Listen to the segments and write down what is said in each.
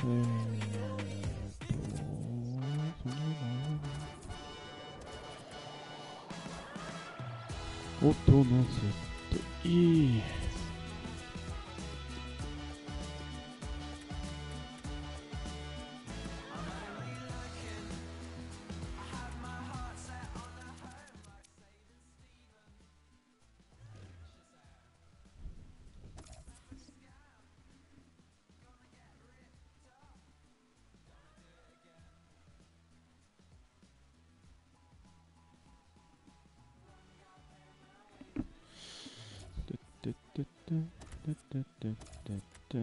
音のセットいい。てってってってってってってって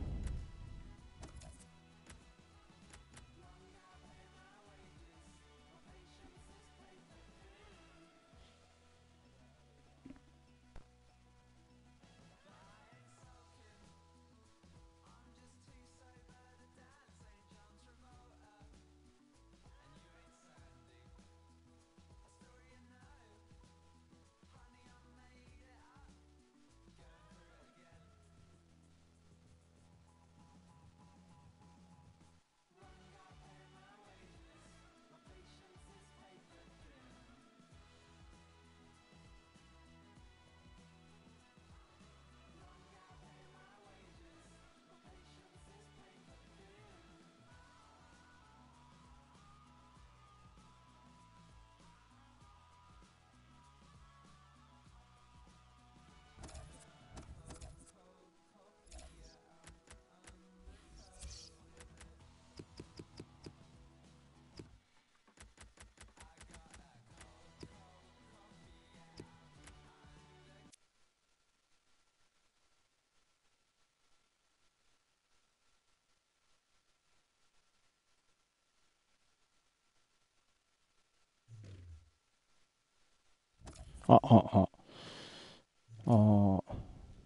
あ、あ、あ、あ、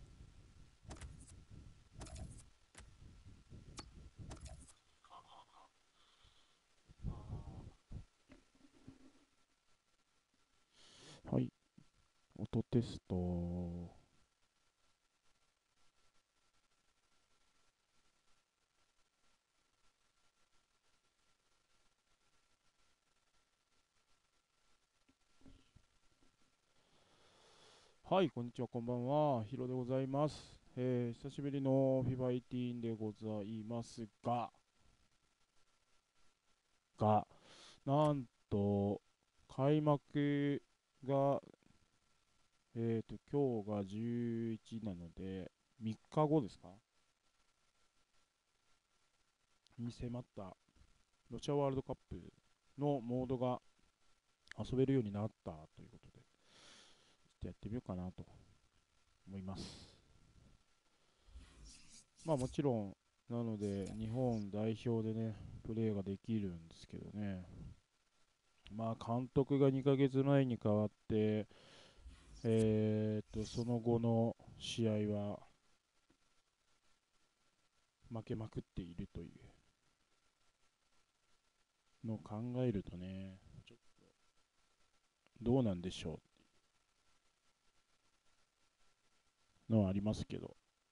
はい、音テスト。はい、こんにちは、こんばんは。ヒロでございます。久しぶりのフィバ18でございますが、なんと、開幕が、今日が11なので、3日後ですかに迫ったロシアワールドカップのモードが遊べるようになったということで、ちょっとやってみようかなと思います。まあもちろん、なので、日本代表でね、プレーができるんですけどね、まあ監督が2ヶ月前に変わって、その後の試合は負けまくっているというのを考えるとね、ちょっとどうなんでしょうのはありますけど、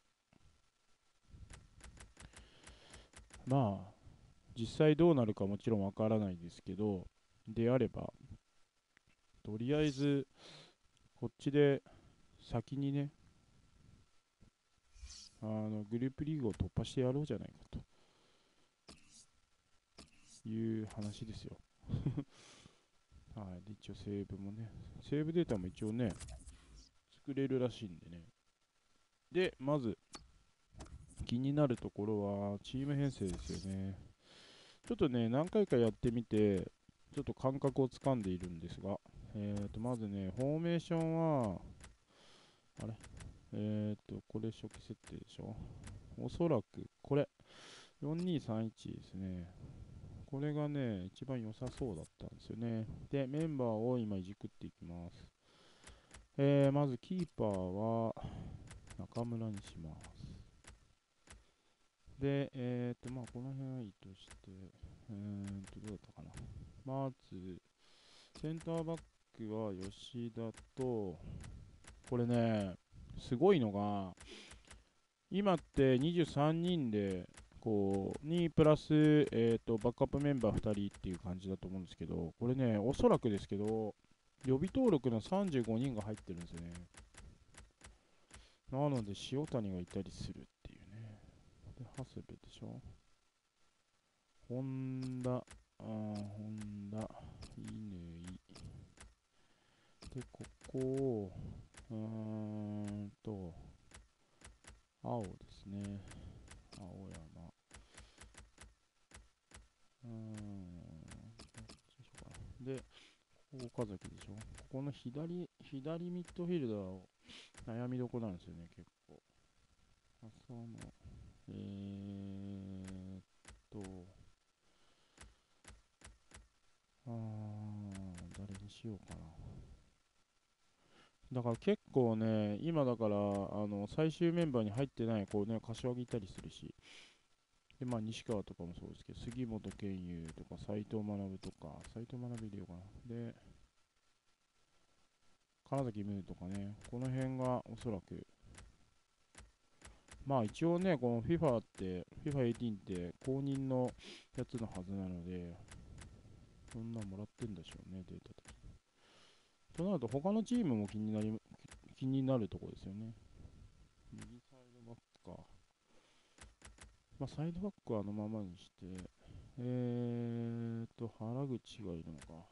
まあ、実際どうなるかもちろんわからないですけど、であれば、とりあえず、こっちで先にね、グループリーグを突破してやろうじゃないかという話ですよ。はい、で一応セーブもね、セーブデータも一応ね、作れるらしいんでね。で、まず気になるところはチーム編成ですよね。ちょっとね、何回かやってみて、ちょっと感覚をつかんでいるんですが、まずね、フォーメーションは、あれこれ初期設定でしょ。おそらく、これ、4231ですね。これがね、一番良さそうだったんですよね。で、メンバーを今いじくっていきます。まずキーパーは中村にします。で、まあこの辺はいいとして、どうだったかな。まず、センターバックは吉田と、これね、すごいのが、今って23人でこうにプラス、バックアップメンバー2人っていう感じだと思うんですけど、これね、おそらくですけど、予備登録の35人が入ってるんですよね。なので、塩谷がいたりするっていうね。で、長谷部でしょ。本田、乾。で、ここを、青ですね。青山。で、ここ岡崎でしょ。ここの左ミッドフィルダーを悩みどこなんですよね、結構。浅野、誰にしようかな。だから結構ね、今だから最終メンバーに入ってない、こうね、柏木いたりするし、で、まあ西川とかもそうですけど、杉本健佑とか、斎藤学とか、斎藤学入れようかな。で、金崎ムーとかね、この辺がおそらく、まあ一応ね、この FIFA って、FIFA18 って公認のやつのはずなので、そんなんもらってんでしょうね、データ的に。となると他のチームも気になるところですよね。右サイドバックか。まあサイドバックはあのままにして、原口がいるのか。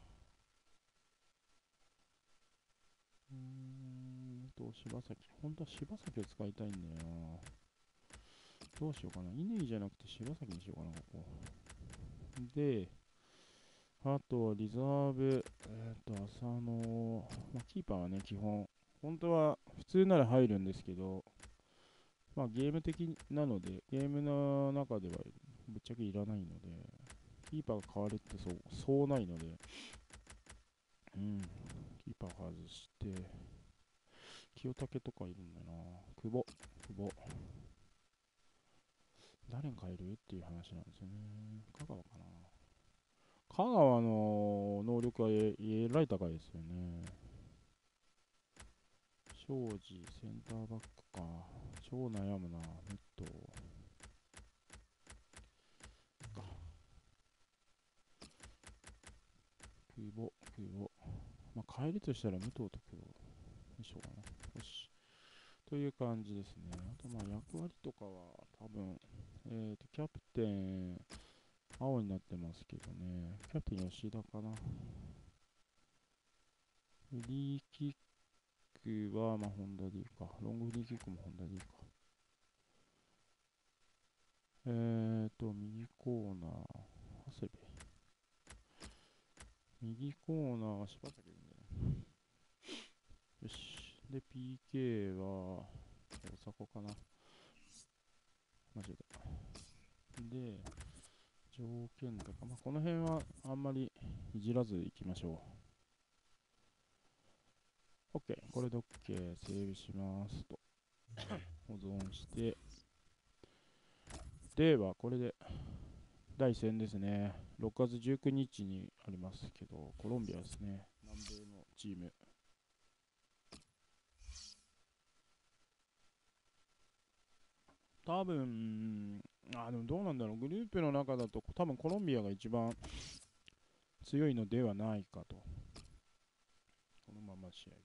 柴崎。本当は柴崎を使いたいんだよな。どうしようかな。乾じゃなくて柴崎にしようかな、ここ。で、あとはリザーブ、浅野、まあ、キーパーはね、基本、本当は普通なら入るんですけど、まあゲーム的なので、ゲームの中ではぶっちゃけいらないので、キーパーが変わるってそうないので、キーパー外して、清武とかいるんだよな。久保。誰に変えるっていう話なんですよね。香川かな。香川の能力はえらい高いですよね。庄司、センターバックか。超悩むな。ネット。久保。まあ、変えるとしたら武藤と久保にしようかな。よし。という感じですね。あと、まあ、役割とかは多分、キャプテン、青になってますけどね。キャプテン吉田かな。フリーキックは、まあ、ホンダでいいか。ロングフリーキックもホンダでいいか。右コーナー、長谷部。右コーナーは柴崎でいいんだよね。よし。で、PK は、大迫かな。間違えた。で、条件とか、まあ、この辺はあんまりいじらずいきましょう。OK。これで OK。セーブしますと。保存して。では、これで第1戦ですね。6月19日にありますけど、コロンビアですね。南米のチーム。多分、でもどうなんだろう。グループの中だと多分コロンビアが一番強いのではないかと。このまま試合。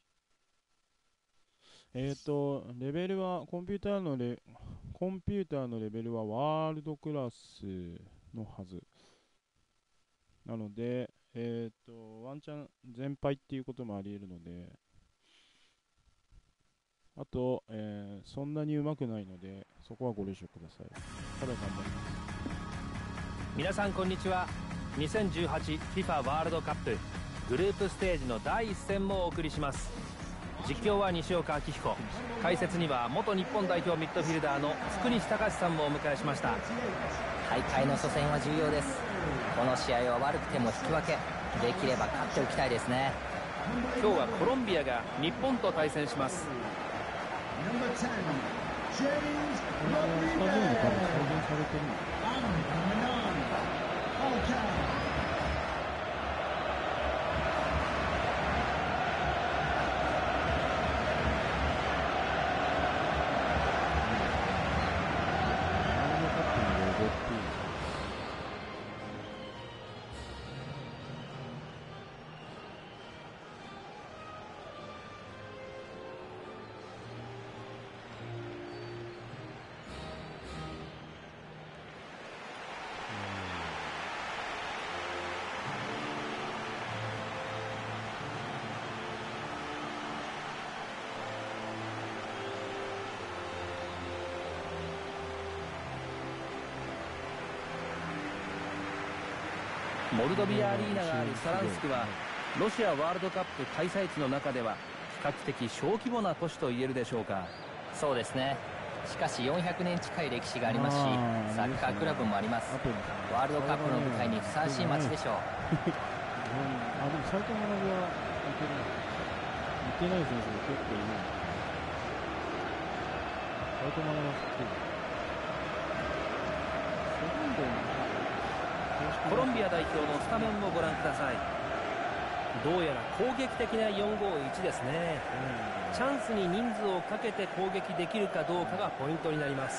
レベルは、コンピューターのレベルはワールドクラスのはず。なので、ワンチャン全敗っていうこともあり得るので、あと、そんなに上手くないので、そこはご了承ください。ただ頑張ります。 皆さんこんにちは。 2018FIFA ワールドカップグループステージの第1戦もお送りします。実況は西岡明彦、解説には元日本代表ミッドフィルダーの福西隆さんもお迎えしました。 大会の初戦は重要です。この試合は悪くても引き分けできれば勝っておきたいですね。 今日はコロンビアが日本と対戦します。 スタジオに多分再現されてるのか。ワールドカップのモルドビアアリーナがあるサランスクはロシアワールドカップ開催地の中では比較的小規模な都市と言えるでしょうか。 そうですね。しかし400年近い歴史がありますし、サッカークラブもあります。ワールドカップの舞台にふさわしい街でしょう。 でも斉藤学は似てない選手が結構いるんだ。斉藤学は知ってる。 コロンビア代表のスタメンをご覧ください。どうやら攻撃的な451ですね。チャンスに人数をかけて攻撃できるかどうかがポイントになります。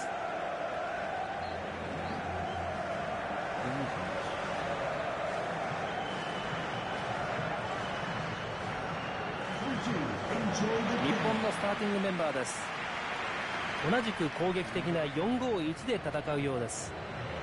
日本のスターティングメンバーです。同じく攻撃的な451で戦うようです。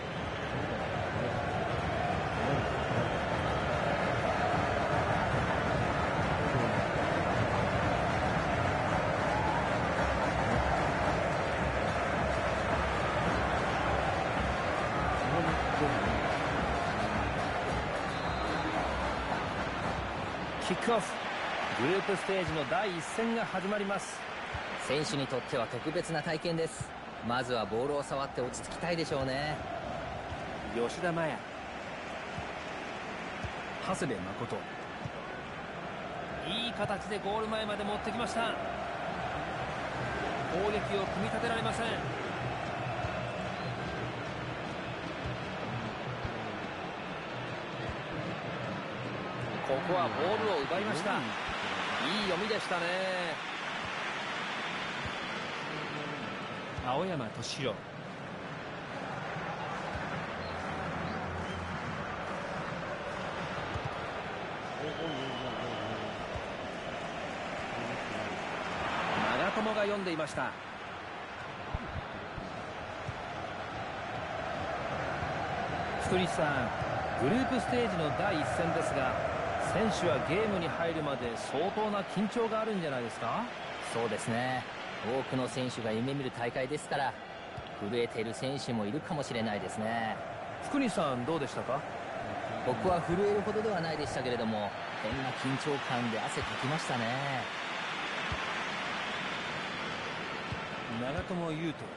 キックオフ。グループステージの第一戦が始まります。 選手にとっては特別な体験です。まずはボールを触って落ち着きたいでしょうね。 吉田麻也、長谷部誠、いい形でゴール前まで持ってきました。攻撃を組み立てられません。ここはボールを奪いました。いい読みでしたね。青山敏弘、長友が読んでいました。福西さん、グループステージの第一戦ですが、選手はゲームに入るまで相当な緊張があるんじゃないですか？ そうですね。多くの選手が夢見る大会ですから、震えている選手もいるかもしれないですね。 福西さん、どうでしたか？ 僕は震えるほどではないでしたけれども、変な緊張感で汗かきましたね。 長友佑都、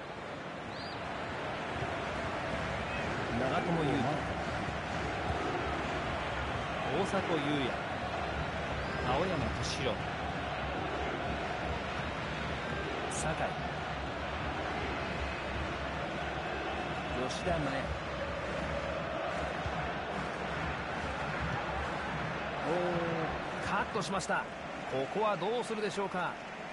長友佑都、大迫勇也、青山敏弘、酒井、吉田麻也、カットしました。ここはどうするでしょうか？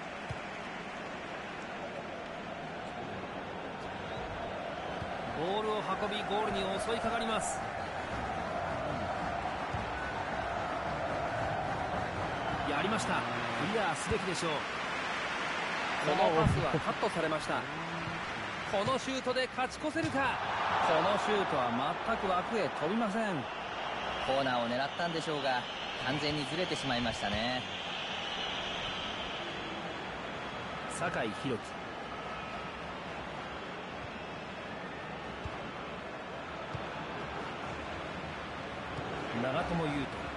ボールを運びゴールに襲いかかります。やりました。クリアすべきでしょう。このパスはカットされました。このシュートで勝ち越せるか。このシュートは全く枠へ飛びません。 コーナーを狙ったんでしょうが、完全にずれてしまいましたね。 酒井宏樹、長友佑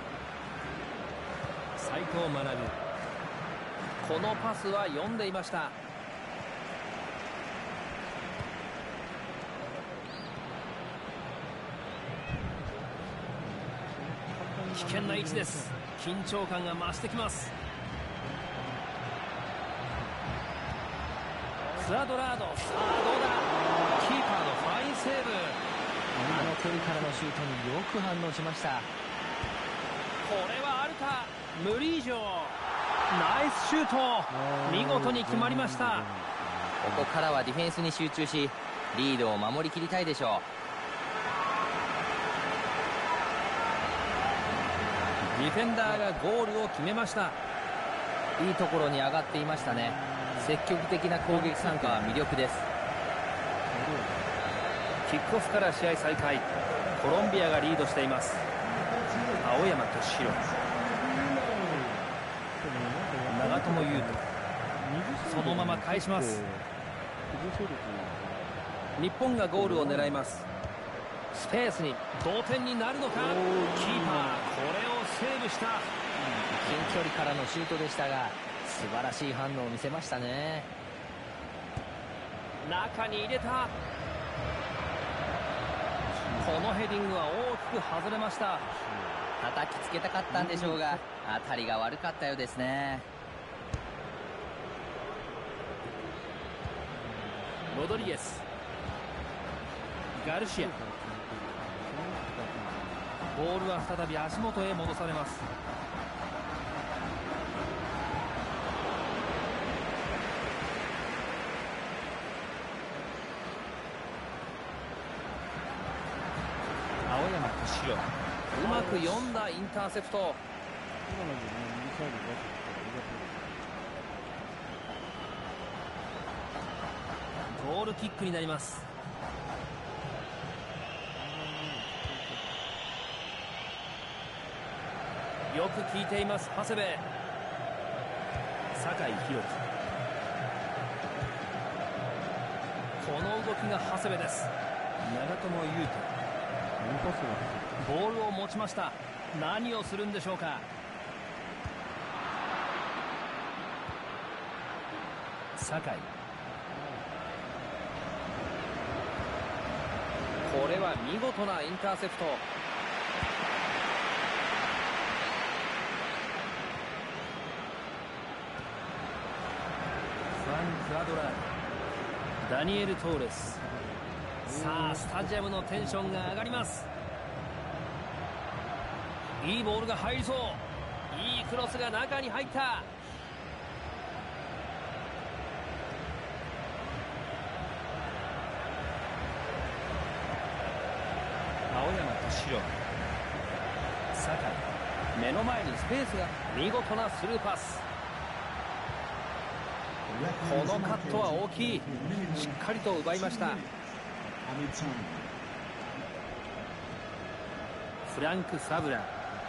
都、斉藤学、このパスは読んでいました。危険な位置です。緊張感が増してきます。クアドラード、さあどうだ。キーパーのファインセーブ。 あの距離からのシュートによく反応しました。 これはあるか。無理以上。ナイスシュート。見事に決まりました。 ここからはディフェンスに集中し、リードを守りきりたいでしょう。 ディフェンダーがゴールを決めました。 いいところに上がっていましたね。積極的な攻撃参加は魅力です。 キックオフから試合再開。コロンビアがリードしています。青山敏弘、長友佑都、そのまま返します。日本がゴールを狙います。 スペースに同点になるのか。キーパーこれをセーブした。 近距離からのシュートでしたが素晴らしい反応を見せましたね。 中に入れた。このヘディングは大きく外れました。 叩きつけたかったんでしょうが当たりが悪かったようですね。 ロドリゲス、ガルシア。ボールは再び足元へ戻されます。青山敏郎、うまく読んだインターセプト。ゴールキックになります。よく効いています。長谷部、酒井宏樹。この動きが長谷部です。長友佑都、ボールを持ちました。何をするんでしょうか。酒井、これは見事なインターセプト。フランク・アドラー、ダニエル・トーレス。さあスタジアムのテンションが上がります。いいボールが入りそう。いいクロスが中に入った。青山敏郎、酒井、目の前にスペースが。見事なスルーパス。このカットは大きい。しっかりと奪いました。フランク・サブラ、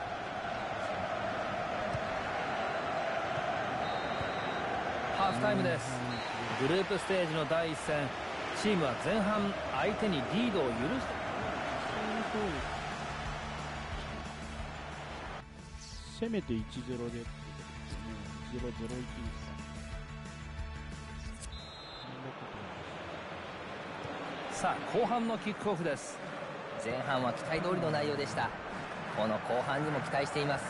ハーフタイムです。グループステージの第一戦、チームは前半相手にリードを許して、 せめて 1-0 でってことですよね。0-0-1ですか。 さあ後半のキックオフです。 前半は期待通りの内容でした。この後半にも期待しています。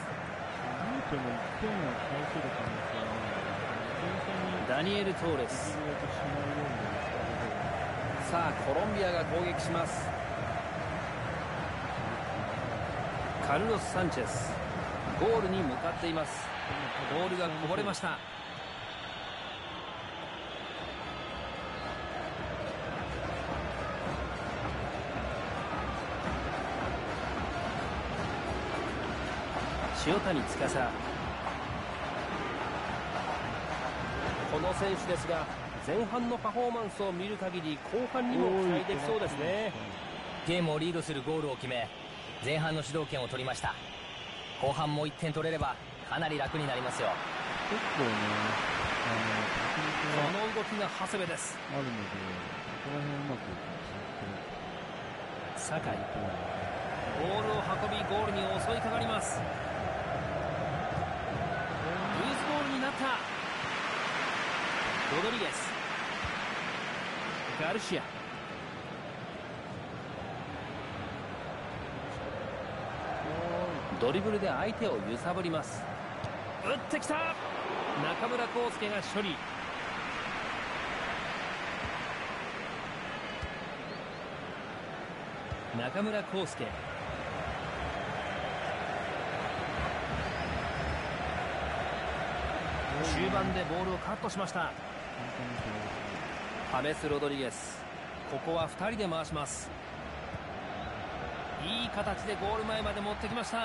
ダニエル・トーレス。さあコロンビアが攻撃します。カルロス・サンチェス、ゴールに向かっています。ボールがこぼれました。塩谷司、この選手ですが前半のパフォーマンスを見る限り後半にも期待できそうですね。 ゲームをリードするゴールを決め前半の主導権を取りました。後半も1点取れればかなり楽になりますよ。 結構ね、 この動きが長谷部です。 あるので、この辺うまく酒井、ボールを運びゴールに襲いかかります。ルーズボールになった。ロドリゲス、ガルシア、ドリブルで相手を揺さぶります。打ってきた。中村康介が処理。中村康介、中盤でボールをカットしました。ハメス・ロドリゲス、ここは2人で回します。いい形でゴール前まで持ってきました。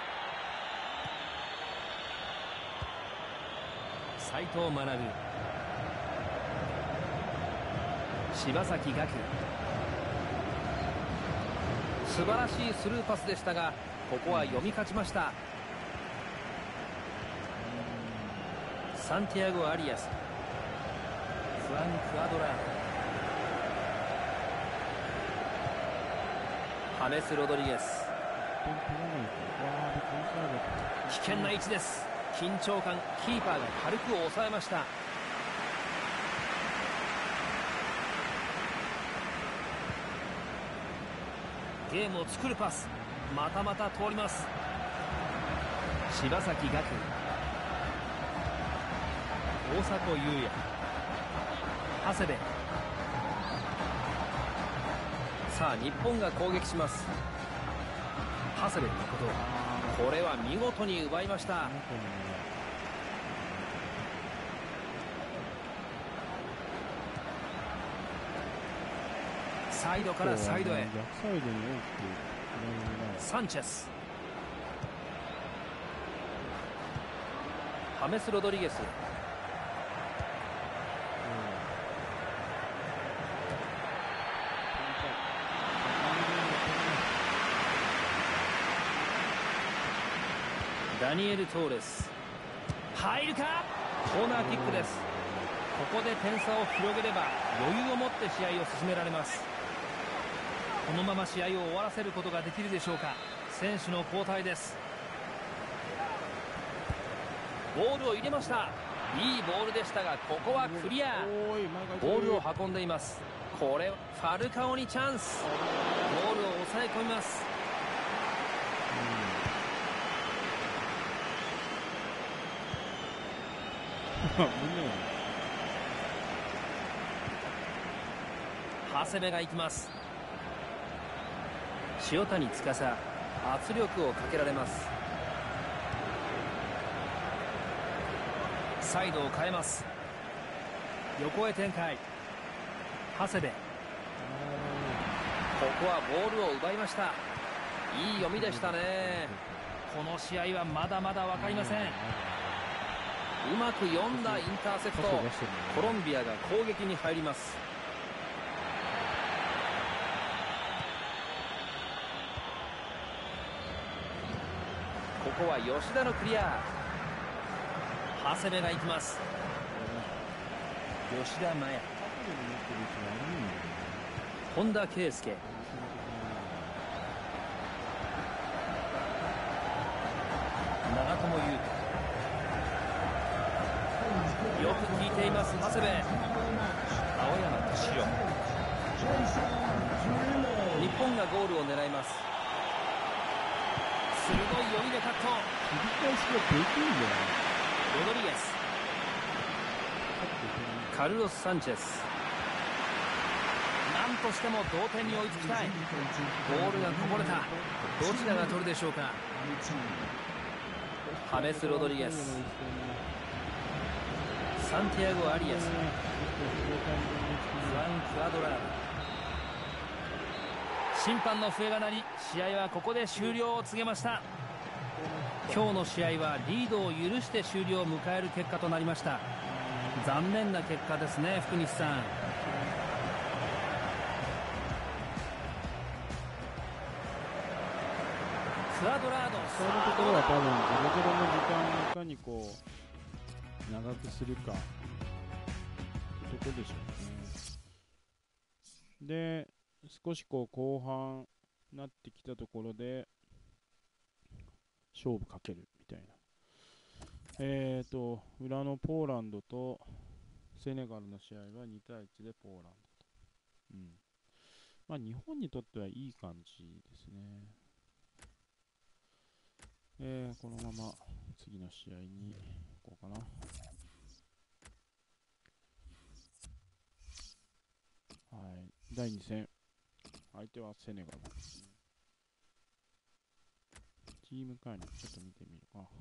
斉藤学、柴崎岳、素晴らしいスルーパスでしたがここは読み勝ちました。サンティアゴ・アリアス、フランク・アドラー、 ハメス・ロドリゲス。危険な位置です。緊張感、キーパーが軽く抑えました。ゲームを作るパス、またまた通ります。柴崎岳、大迫勇也、長谷部。さあ日本が攻撃します。長谷部のこと、これは見事に奪いました。サイドからサイドへ。サンチェス、ハメス・ロドリゲス、ダニエル・トーレス、入るか。コーナーキックです。ここで点差を広げれば余裕を持って試合を進められます。このまま試合を終わらせることができるでしょうか。選手の交代です。ボールを入れました。いいボールでしたが、ここはクリア。ボールを運んでいます。これファルカオにチャンス。ボールを抑え込みます。長谷部が行きます。塩谷司、圧力をかけられます。サイドを変えます。横へ展開。長谷部、ここはボールを奪いました。いい読みでしたね。この試合はまだまだ分かりません。うまく読んだインターセプト。コロンビアが攻撃に入ります。ここは吉田のクリア。長谷部が行きます。吉田麻也、本田圭佑、長友佑都、よく効いています長谷部。青山敏郎。日本がゴールを狙います。鋭い読みでカット。ロドリゲス、カルロス・サンチェス。何としても同点に追いつきたい。ボールがこぼれた。どちらが取るでしょうか。ハメス・ロドリゲス、サンティアゴ・アリアス、フラン・クアドラード。審判の笛が鳴り、試合はここで終了を告げました。今日の試合はリードを許して終了を迎える結果となりました。残念な結果ですね、福西さん。クアドラード、 そういうところは多分0-0の時間をいかにこう長くするかってとこでしょうね。で、少しこう後半になってきたところで勝負かけるみたいな。裏のポーランドとセネガルの試合は2対1でポーランドと。うん。まあ日本にとってはいい感じですね。このまま次の試合に行こうかな。はい。第2戦。相手はセネガル。チーム会にちょっと見てみるか。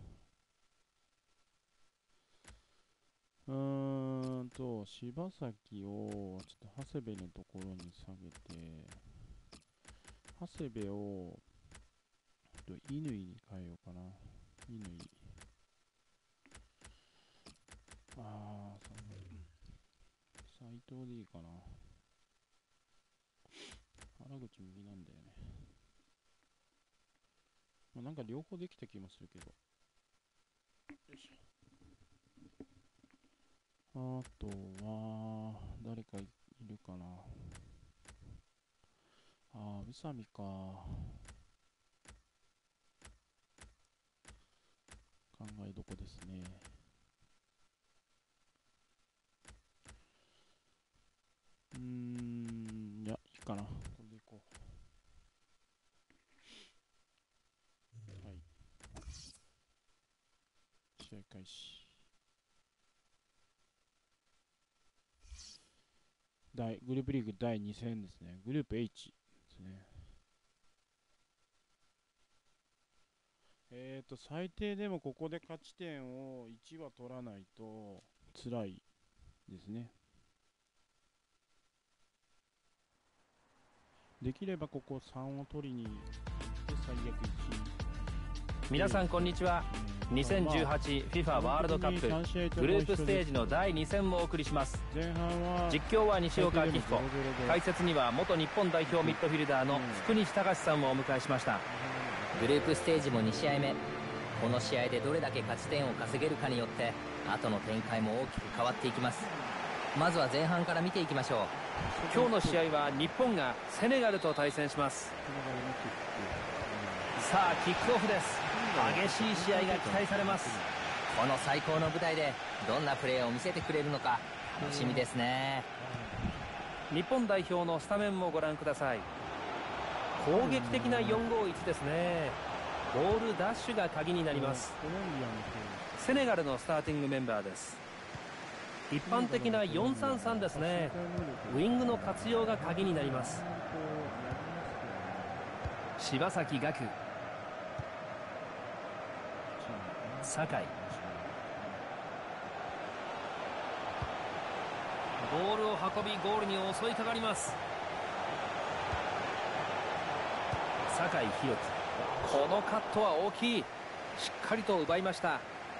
柴崎をちょっと長谷部のところに下げて、長谷部を乾に変えようかな。乾。斉藤でいいかな。原口右なんだよね。まあ、なんか両方できた気もするけど。よいしょ。あとは、誰かいるかな。阿部宇佐美か。考えどこですね。いや、いいかな。これでいこう。はい。試合開始。グループリーグ第2戦ですね。グループ H ですね。最低でもここで勝ち点を1は取らないと辛いですね。できればここ3を取りに行って最悪1。 皆さんこんにちは。2018FIFA ワールドカップグループステージの第2戦をお送りします。実況は西岡明彦、解説には元日本代表ミッドフィルダーの福西隆さんをお迎えしました。 グループステージも2試合目、この試合でどれだけ勝ち点を稼げるかによって後の展開も大きく変わっていきます。まずは前半から見ていきましょう。 今日の試合は日本がセネガルと対戦します。さあキックオフです。激しい試合が期待されます。 この最高の舞台でどんなプレーを見せてくれるのか楽しみですね。 日本代表のスタメンもご覧ください。攻撃的な451ですね。ボールダッシュが鍵になります。セネガルのスターティングメンバーです。一般的な433ですね。ウイングの活用が鍵になります。柴崎岳、酒井、ボールを運びゴールに襲いかかります。酒井宏樹、このカットは大きい。しっかりと奪いました。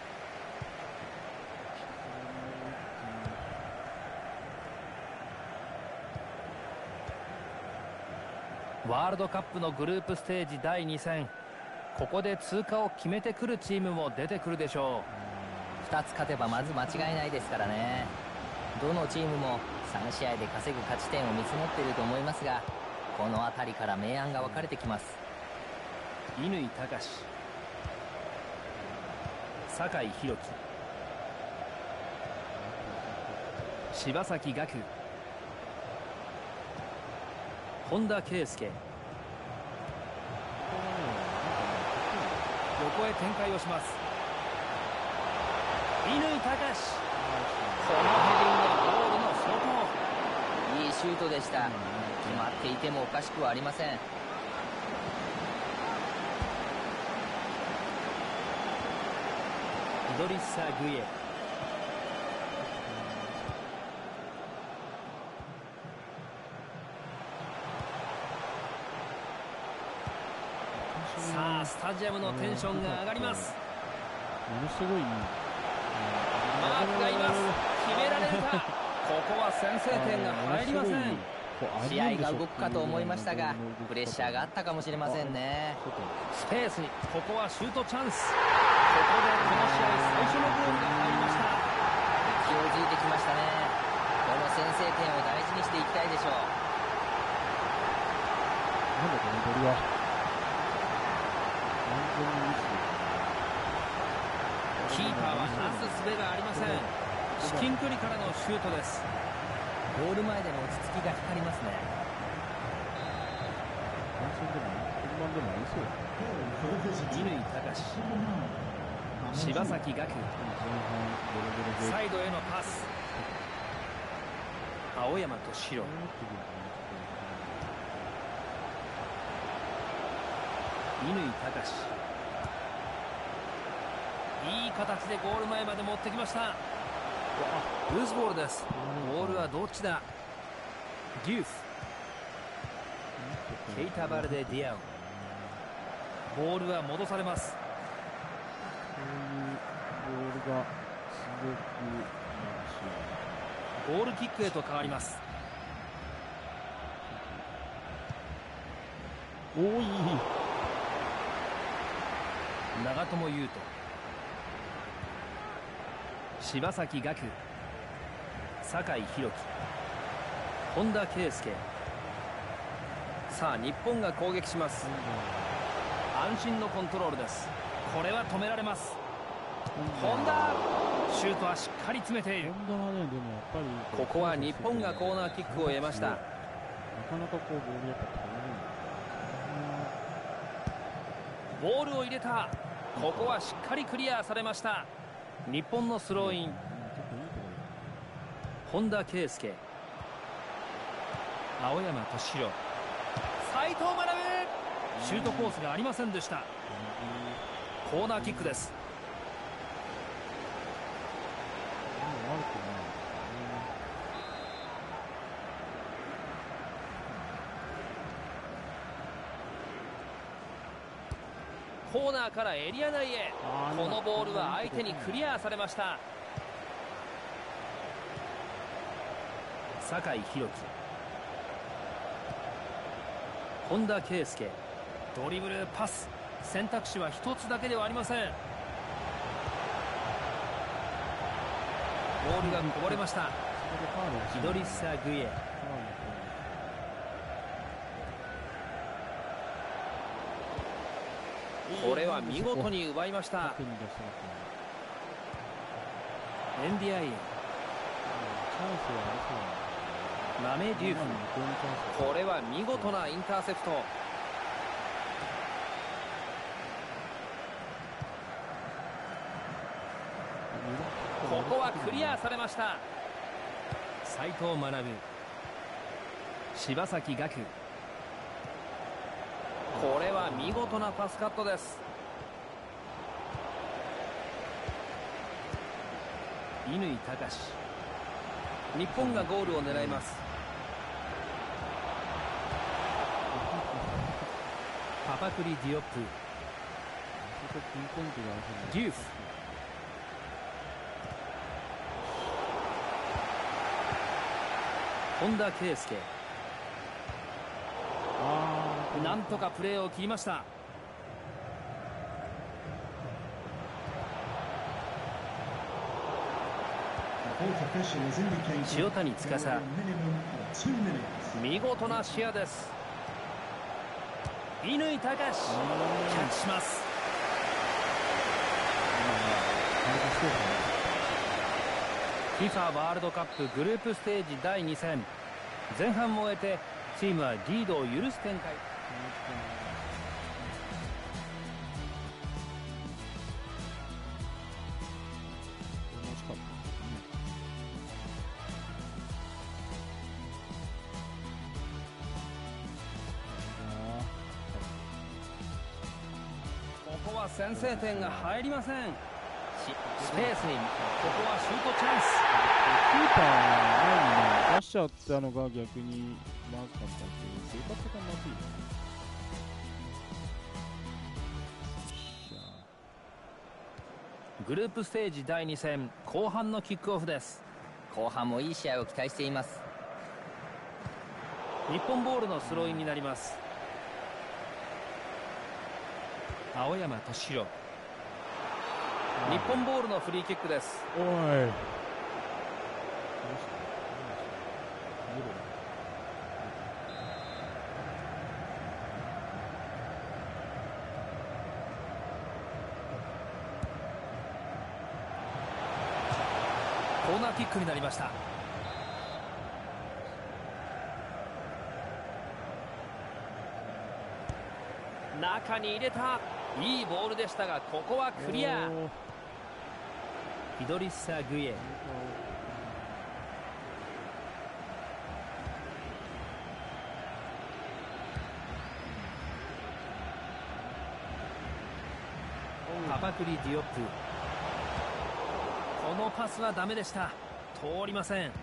ワールドカップのグループステージ第2戦、ここで通過を決めてくるチームも出てくるでしょう。2つ勝てばまず間違いないですからね。どのチームも3試合で稼ぐ勝ち点を見積もっていると思いますが、この辺りから明暗が分かれてきます。 乾隆、酒井宏樹、柴崎岳、本田圭佑、横へ展開をします。乾隆、このヘディングはゴールの外。 いいシュートでした。決まっていてもおかしくはありません。 イドリッサ・グイエ、さあスタジアムのテンションが上がります。 ものすごいマークがいます。決められるか。 ここは先制点が入りません。 試合が動くかと思いましたがプレッシャーがあったかもしれませんね。 スペースにここはシュートチャンス。ここでこの試合最初のゴールが入りました。 勢いづいてきましたね。この先制点を大事にしていきたいでしょう。 なんだこのボールはキーパーはなすすべがありません。至近距離からのシュートです。 ゴール前での落ち着きが光りますね。 乾隆、柴崎岳、サイドへのパス。青山敏弘、乾隆、いい形でゴール前まで持ってきました。ルーズボールです。ボールはどっちだ。デュース、ケイタ・バルデ・ディアウ。ボールは戻されます。 ボールがすごくゴールキックへと変わります。 多い。 長友佑都、柴崎岳、酒井宏樹、本田圭佑、 さあ日本が攻撃します。安心のコントロールです。これは止められます。本田、シュートはしっかり詰めている。 本田はね、でもやっぱりここは日本がコーナーキックを得ました。 なかなかこうボールやっぱ取れない。 ボールを入れた。ここはしっかりクリアされました。日本のスローイン。 結構いいとこ本田圭佑、青山敏弘、斉藤学、シュートコースがありませんでした。コーナーキックです。コーナーからエリア内へ。このボールは相手にクリアされました。酒井宏樹、本田圭佑、ドリブル、パス、選択肢は一つだけではありません。ボールがこぼれました。イドリッサ・グイエ、これは見事に奪いました。エンディアイエ、マメデューフ、これは見事なインターセプト。ここはクリアされました。斉藤学、柴崎岳、これは見事なパスカットです。乾隆、日本がゴールを狙います。パパクリ・ディオップ、デューフ、本田圭佑、なんとかプレーを切りました。塩谷司、見事な視野です。乾隆、キャッチします。FIFA ワールドカップグループステージ第2戦、前半を終えてチームはリードを許す展開。ここは先制点が入りません。スペースに、ここはシュートチャンス。 キーパー前にね出しちゃったのが逆にまずかったっていう、正確がまずいよね。 グループステージ第2戦、後半のキックオフです。 後半もいい試合を期待しています。 日本ボールのスローインになります。青山敏弘、日本ボールのフリーキックです。 おい、 コーナーキックになりました。中に入れた。いいボールでしたが、ここはクリア。イドリッサ・グイエ、パパクリ・ディオップ、このパスはダメでした。通りません。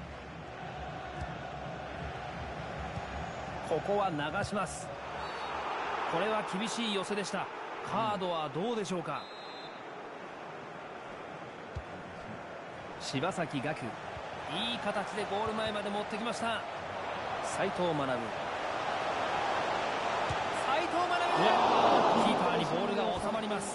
ここは流します。これは厳しい寄せでした。カードはどうでしょうか。柴崎岳、いい形でゴール前まで持ってきました。斉藤学、キーパーにボールが収まります。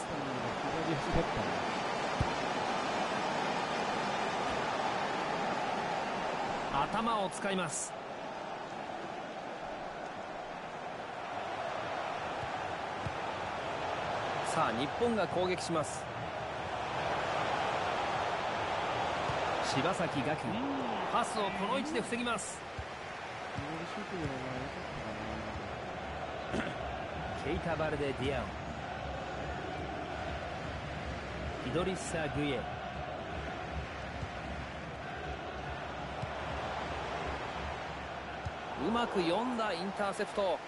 頭を使います。 さあ日本が攻撃します。柴崎岳、パスをこの位置で防ぎます。ケイタ・バルデ・ディアン、イドリッサ・グイエ、うまく読んだインターセプト。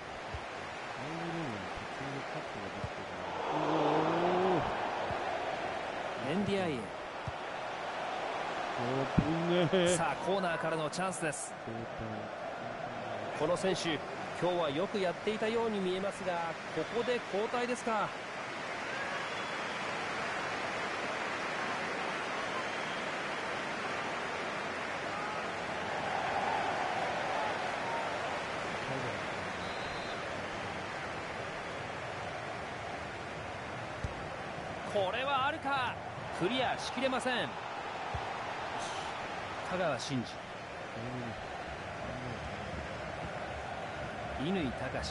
メンディアイエ、さあコーナーからのチャンスです。この選手今日はよくやっていたように見えますが、ここで交代ですか。これはあるか。クリアしきれません。香川真司、乾隆。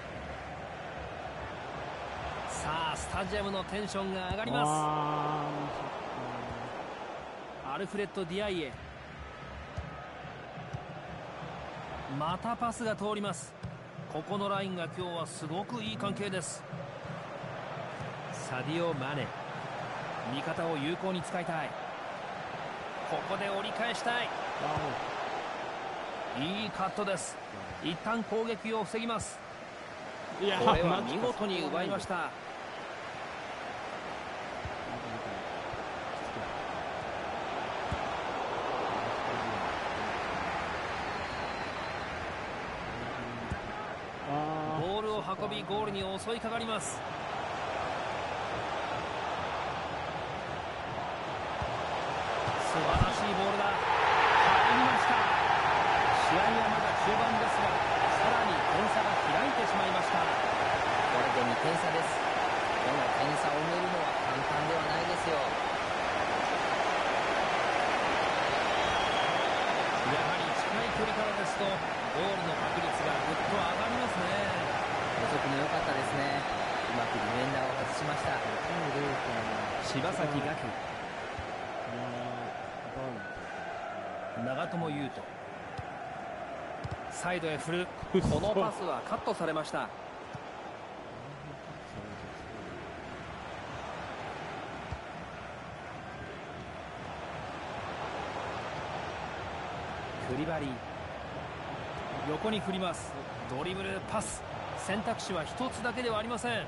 さあスタジアムのテンションが上がります。アルフレッド・ディアイエ、またパスが通ります。ここのラインが今日はすごくいい関係です。サディオ・マネ、味方を有効に使いたい。ここで折り返したい。いいカットです。一旦攻撃を防ぎます。これは見事に奪いました。ボールを運びゴールに襲いかかります。素晴らしいボールだ。入りました。試合はまだ中盤ですが、さらに点差が開いてしまいました。 これで2点差です。この点差を埋めるのは簡単ではないですよ。 やはり近い距離からですとゴールの確率がぐっと上がりますね。 予測も良かったですね。うまくディフェンダーを外しました。 柴崎岳、長友佑都、サイドへ振る。このパスはカットされました。クリバリ、横に振ります。ドリブル、パス、選択肢は一つだけではありません。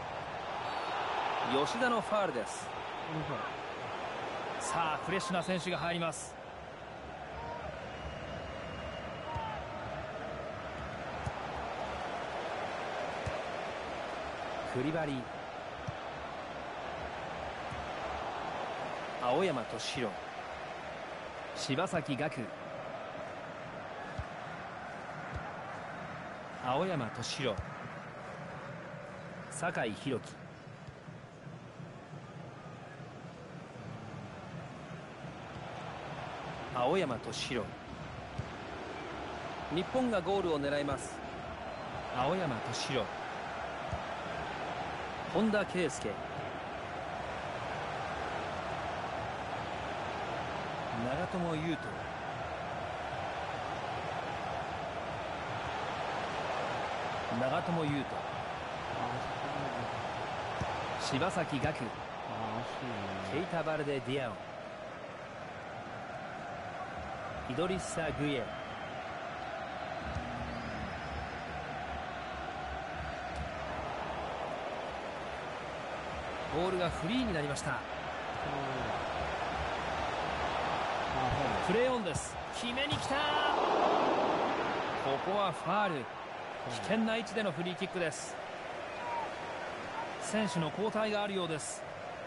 吉田のファウルです。さあフレッシュな選手が入ります。クリバリ、青山敏弘、柴崎岳、青山敏弘、酒井宏樹、青山敏弘。日本がゴールを狙います。青山敏弘、本田圭佑、長友佑都、長友佑都、柴崎岳、ケイタ・バルデ・ディアン、イドリッサ・グイエ、ボールがフリーになりました。プレーオンです。決めに来た。ここはファール。危険な位置でのフリーキックです。選手の交代があるようです。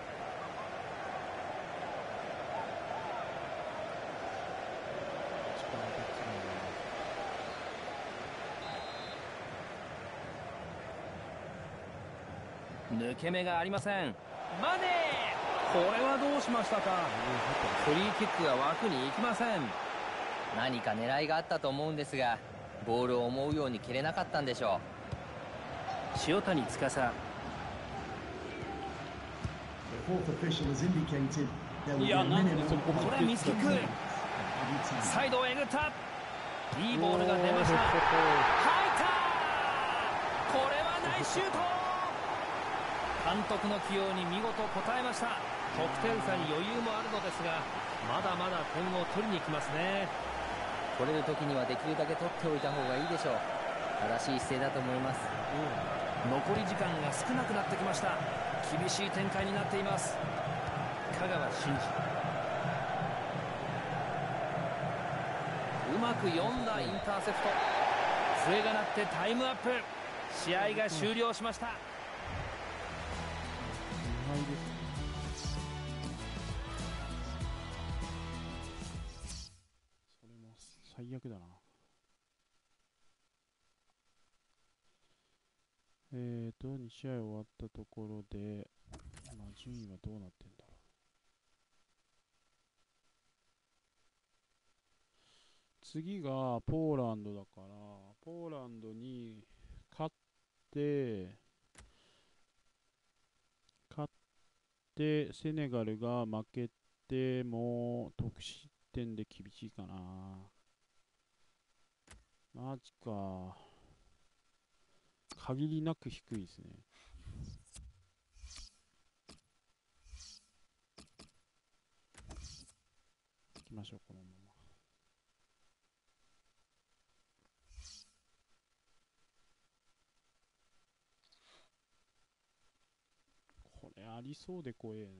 抜け目がありません。マネー、これはどうしましたか。フリーキックが枠に行きません。 何か狙いがあったと思うんですが、ボールを思うように蹴れなかったんでしょう。塩谷司、 いや、なんでそここれはミスキック、サイドをえぐった、いいボールが出ました、入った、これはナイスシュート、監督の起用に見事応えました。得点差に余裕もあるのですが、まだまだ点を取りに行きますね。 取れる時にはできるだけ取っておいた方がいいでしょう。正しい姿勢だと思います。 残り時間が少なくなってきました。厳しい展開になっています。香川真司、うまく読んだインターセプト、笛が鳴ってタイムアップ、試合が終了しました。 それも最悪だな。2試合終わったところで、まあ、順位はどうなってんだろう。次がポーランドだから、ポーランドに勝ってセネガルが負けても得失点で厳しいかな。マジか。限りなく低いですね。いきましょう、このまま。これありそうで怖えな。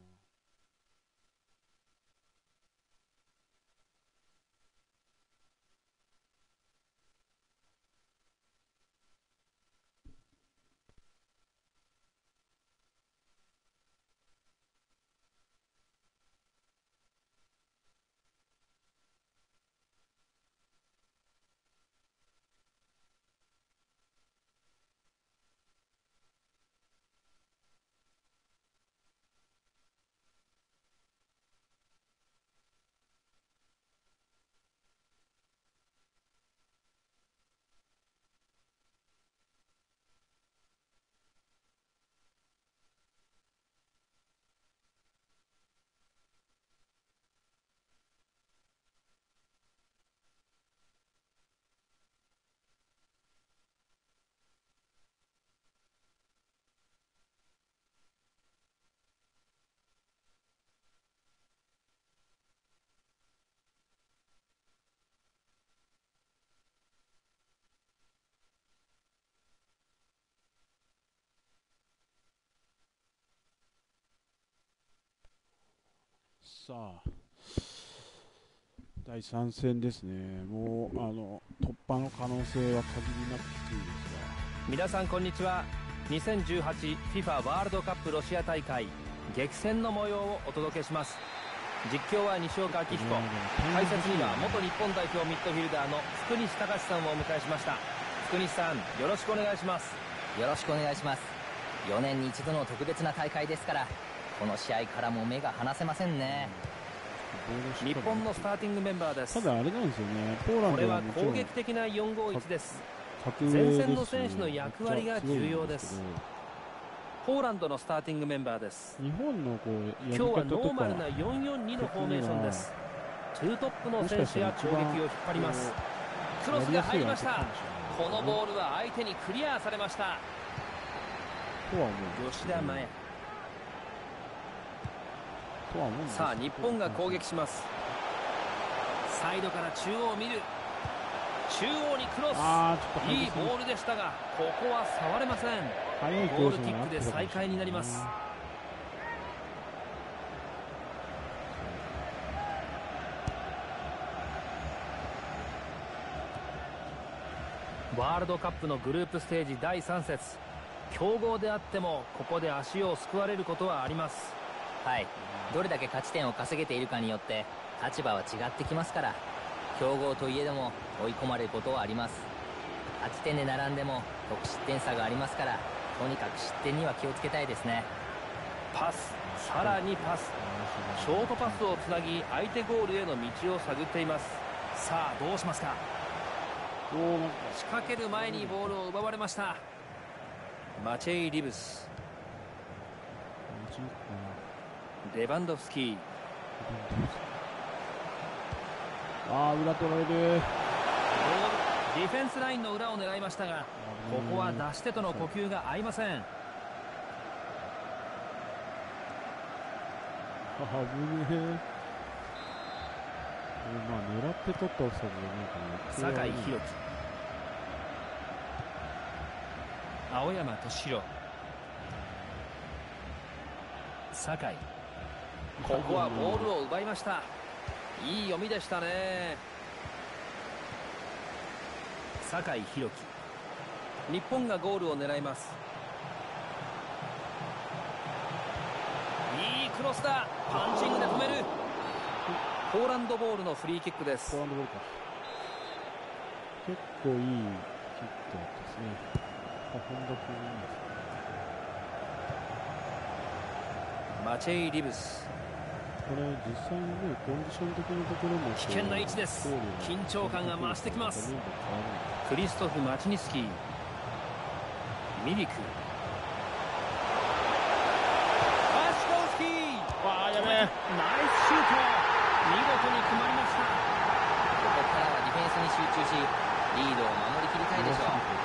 さあ、第3戦ですね。もう突破の可能性は限りなく低いですが、 皆さんこんにちは。 2018FIFA ワールドカップロシア大会激戦の模様をお届けします。実況は西岡明彦、解説には元日本代表ミッドフィルダーの福西崇史さんをお迎えしました。福西さん、よろしくお願いします。 よろしくお願いします。4年に一度の特別な大会ですから、この試合からも目が離せませんね。 日本のスターティングメンバーです。 ただあれなんですよね、ポーランこれはドはもちろん攻撃的な451です。 格上前線のですし選手の役割が重要です。ポーランドのスターティングメンバーです。 日本のこうやり今日は方とかノーマルな442のフォーメーションです。ツートップの選手が攻撃を引っ張ります。クロスが入りました。このボールは相手にクリアされました。 とは思う吉田麻也、 とは思うんですけど、 さあ日本が攻撃します。サイドから中央を見る、中央にクロス、 ちょっといいボールでしたがここは触れません。 速いゴールキックで再開になります。ワールドカップのグループステージ第3節、強豪であってもここで足をすくわれることはあります。 はい、どれだけ勝ち点を稼げているかによって立場は違ってきますから、強豪といえども追い込まれることはあります。勝ち点で並んでも得失点差がありますから、とにかく失点には気をつけたいですね。 パス、さらにパス、ショートパスをつなぎ相手ゴールへの道を探っています。さあどうしますか。仕掛ける前にボールを奪われました。マチェイ・リブス、 レバンドフスキー。 ああ、裏取られる。 ディフェンスラインの裏を狙いましたが、ここは出し手との呼吸が合いません。 あぶねえ。まあ狙って取ったオフサイドじゃないかな。 酒井宏樹、青山敏郎、酒井、ここはボールを奪いました。いい読みでしたね。酒井宏樹、日本がゴールを狙います。いいクロスだ。パンチングで止める。ポーランドボールのフリーキックです。 ポーランドボールか。結構いいキックだったですね。本田君いいですね。 マチェイ・リブス、 これ実際にね、コンディション的なところも危険な位置です。緊張感が増してきます。クリストフ・マチニスキー、ミリク、パシコフスキー、 わあ、やべえ。 ナイスシュート、見事に決まりました。 ここからはディフェンスに集中し、リードを守りきりたいでしょう。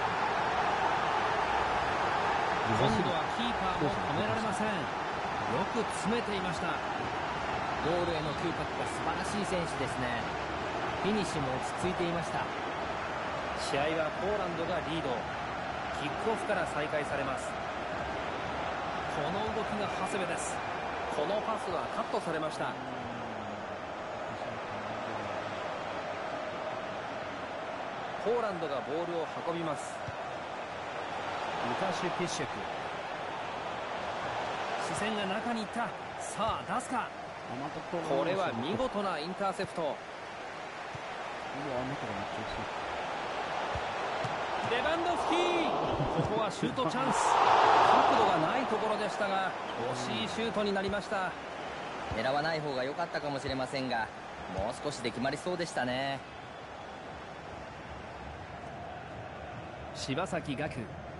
今度はキーパーも止められません。よく詰めていました。 ゴールへの嗅覚が素晴らしい選手ですね。フィニッシュも落ち着いていました。 試合はポーランドがリード。キックオフから再開されます。この動きが長谷部です。このパスはカットされました。ポーランドがボールを運びます。ルカシュ・ピッシェク、視線が中に行った。さあ出すか。これは見事なインターセプト。レバンドフスキー、ここはシュートチャンス。角度がないところでしたが惜しいシュートになりました。 狙わない方が良かったかもしれませんが、もう少しで決まりそうでしたね。 柴崎岳、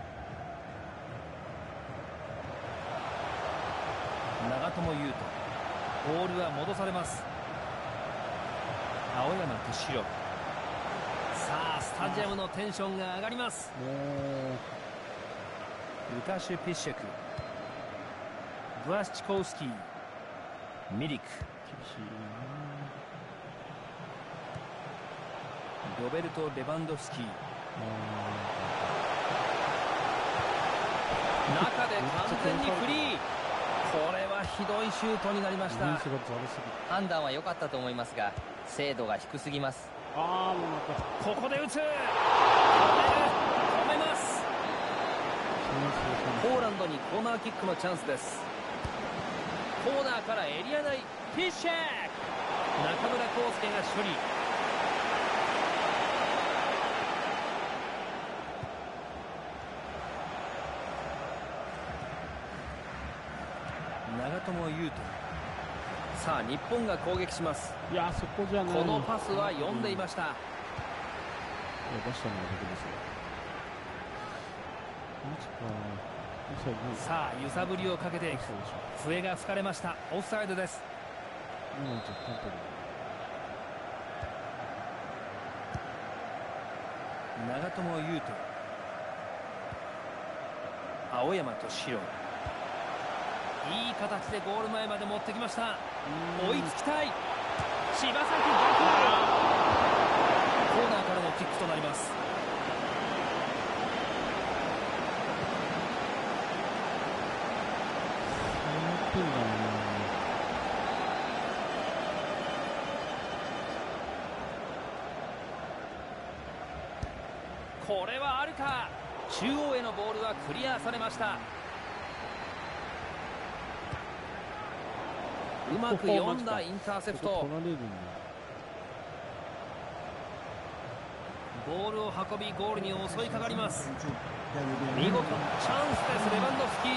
長友佑都、ボールは戻されます。青山敏郎、さあスタジアムのテンションが上がります。ルカシュ・ピッシェク、ブラシチコウスキー、ミリク、ロベルト・レバンドフスキー、中で完全にフリー。これはひどいシュートになりました。 判断は良かったと思いますが、精度が低すぎます。 ここで打つ。止めます。ポーランドにコーナーキックのチャンスです。コーナーからエリア内、フィッシェー、中村康介が処理。長友佑都、さあ日本が攻撃します。 いや、そこじゃない。 このパスは読んでいました。 出したのはだけですよ。 さあ揺さぶりをかけていく。笛が吹かれました。オフサイドです。長友佑都、青山敏郎、いい形でゴール前まで持ってきました。追いつきたい。柴崎岳、コーナーからのキックとなります。これはあるか。中央へのボールはクリアされました。うまく読んだインターセプト。ボールを運びゴールに襲いかかります。見事チャンスです。レバンドフスキー、ゴールです。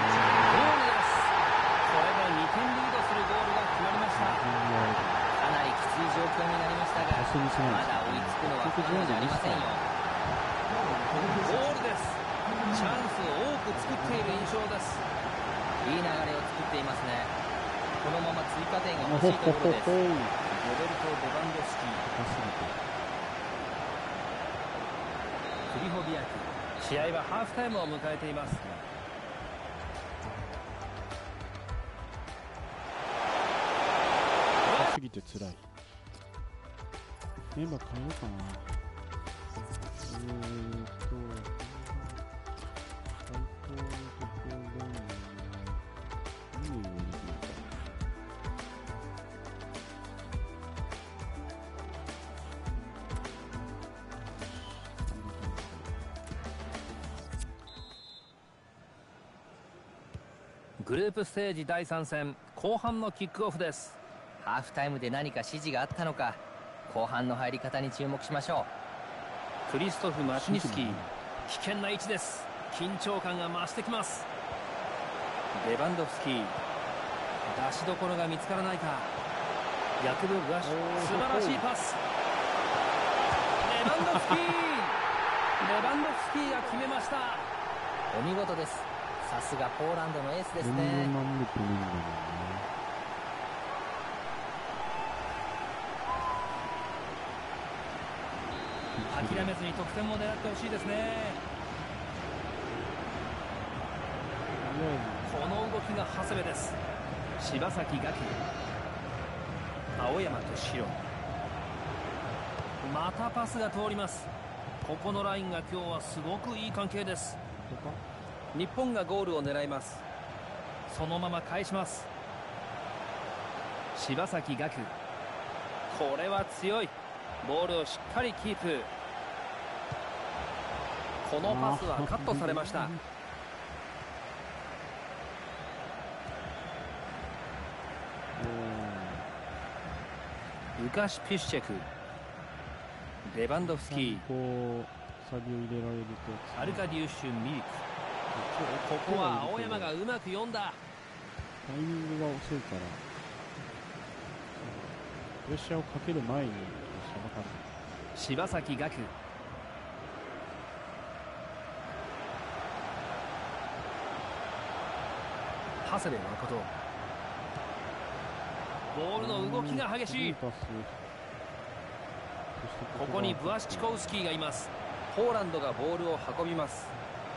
これが2点リードするゴールが決まりました。 かなりきつい状況になりましたが、まだ追いつくのは不可能じゃありませんよ。 ゴールです。チャンスを多く作っている印象です。 いい流れを作っていますね。 このまま追加点が欲しいところです。ロベルト・レバンドフスキー。 高すぎて。 クリホビアキ。試合はハーフタイムを迎えています。 高すぎて辛い。メンバー変えようかな。斎藤グループステージ第3戦後半のキックオフです。 ハーフタイムで何か指示があったのか、後半の入り方に注目しましょクリストフ・マチニスキー。危険な位置です。緊張感が増してきます。レバンドフスキー。出しどころが見つからないか。ヤクブ・ブアシュ。素晴らしいパス。レバンドフスキー。レバンドフスキーが決めました。 う。お見事です。さすがポーランドのエースですね。 諦めずに得点も狙ってほしいですね。この動きが長谷部です。柴崎岳。青山敏弘。またパスが通ります。ここのラインが今日はすごくいい関係です。日本がゴールを狙います。そのまま返します。柴崎岳。これは強い。ボールをしっかりキープ。このパスはカットされました。ルカシュ・ピュシチェク。レバンドフスキー。アルカディウシュ・ミリク。ここは青山がうまく読んだ。 タイミングが遅いからプレッシャーをかける前にそんな感じ。柴崎岳。長谷部誠。ボールの動きが激しい。ここにブアシチコウスキーがいます。ポーランドがボールを運びます。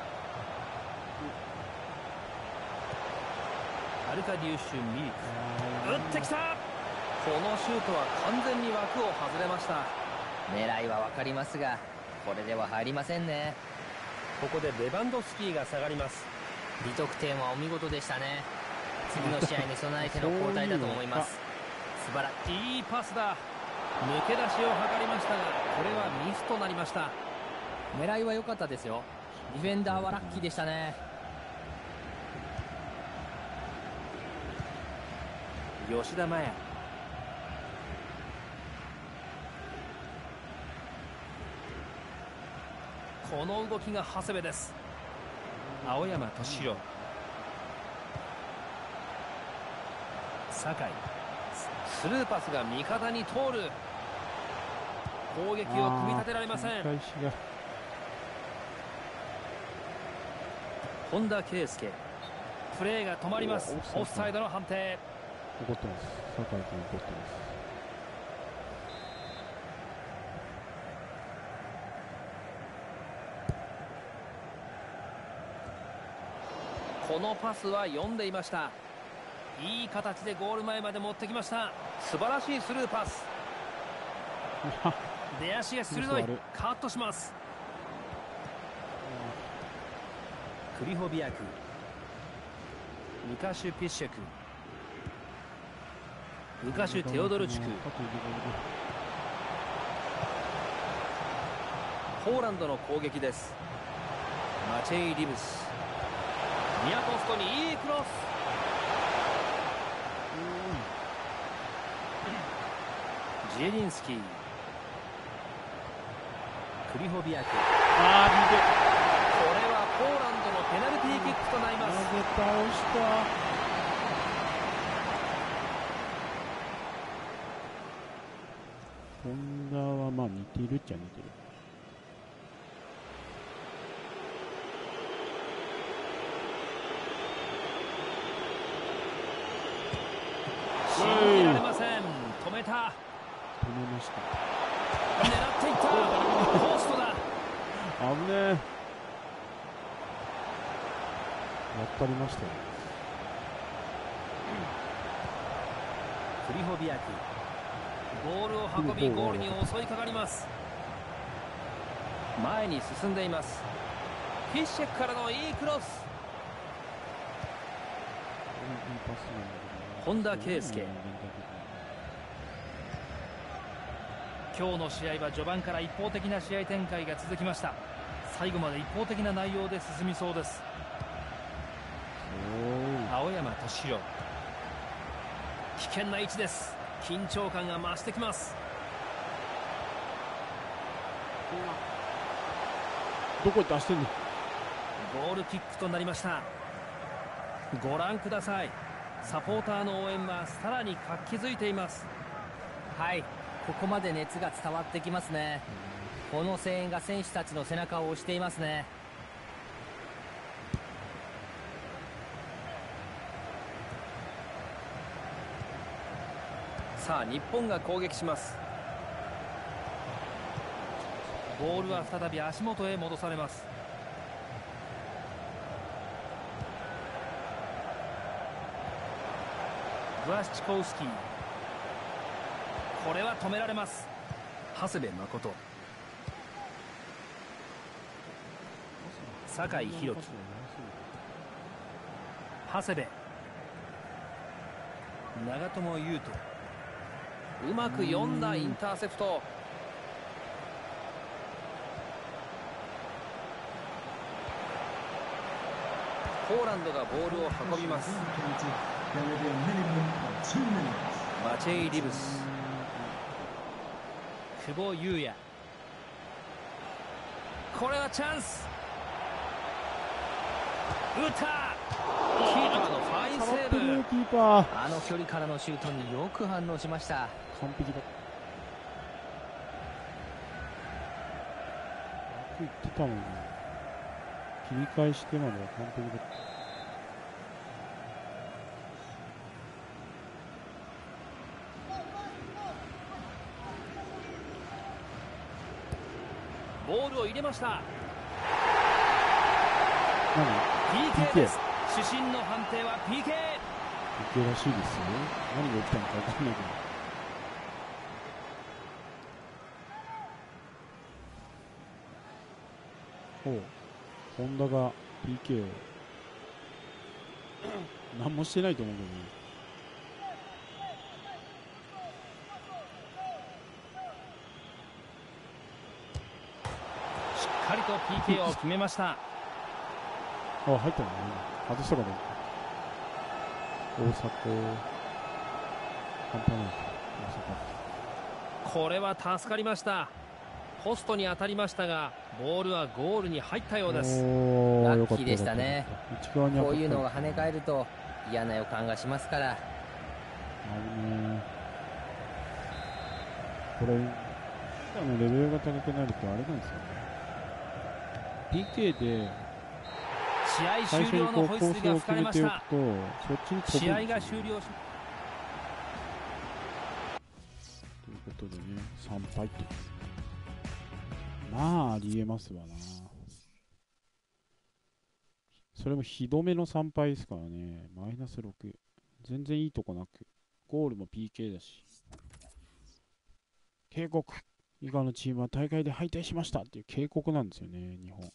アルカディウシュ・ミリク。打ってきた。このシュートは完全に枠を外れました。 狙いは分かりますが、これでは入りませんね。 ここでレバンドフスキーが下がります。 2得点はお見事でしたね。次の試合に備えての交代だと思います。素晴らしい。 いいパスだ。抜け出しを図りましたが、これはミスとなりました。 狙いは良かったですよ。ディフェンダーはラッキーでしたね。 吉田麻也。この動きが長谷部です。青山敏弘。酒井。スルーパスが味方に通る。攻撃を組み立てられません。本田圭佑。プレーが止まります。オフサイドの判定。 怒ってます。酒井君怒ってます。 このパスは読んでいました。いい形でゴール前まで持ってきました。素晴らしいスルーパス。出足が鋭い。カットします。クリホビアク。ルカシュ・ピッシェク。ルカシュ・テオドルチュク。ポーランドの攻撃です。マチェイ・リブス。ニアポストにいいクロス。ジエリンスキー。クリホビアク。これはポーランドのペナルティーキックとなります。 倒した。本田はまあ似てるっちゃ似てる。 えた。 止めました。 狙っていった。ポストだ。 危ねえ。やったりましたよ。 クリホビアキ、ボールを運びゴールに襲いかかります。前に進んでいます。フィッシェクからのいいクロス。本田圭佑。今日の試合は序盤から一方的な試合展開が続きました。最後まで一方的な内容で進みそうです。青山敏弘、危険な位置です。緊張感が増してきます。 どこ出してんの。 ゴールキックとなりました。ご覧ください。サポーターの応援はさらに活気づいています。 はい、ここまで熱が伝わってきますね。この声援が選手たちの背中を押していますね。 さあ日本が攻撃します。ボールは再び足元へ戻されます。ブラシチコウスキー、これは止められます。長谷部誠、酒井宏樹、長谷部、長友佑都、うまく読んだインターセプト。ポーランドがボールを運びます。マチェイ・リブス、久保優也、これはチャンス。打った。キーパーのファインセーブ。 キーパー、 あの距離からのシュートによく反応しました。 完璧だ。言ってたのに切り返してまでは完璧だった。 ボールを入れました。 何 PK です。主審の判定は PK。 PK らしいですよ。何が起きたのか分かんないけど。ほう、本田が PK を何もしてないと思うけどね。 しっかりと PK を決めました。 あ、入ったのね。外したかと思った。大迫、半端ない。大これは助かりました。ポストに当たりましたがボールはゴールに入ったようです。 ラッキーでしたね。こういうのが跳ね返ると嫌な予感がしますから。 これレベルが高くなるとあれなんですよね。PK で試合終了のホイッスルが吹かれました。試合が終了しということでね、3敗と。まあありえますわな。それもひどめの3敗ですからね。マイナス6、全然いいとこなく、ゴールも PK だし、警告、以下のチームは大会で敗退しましたっていう警告なんですよね、日本。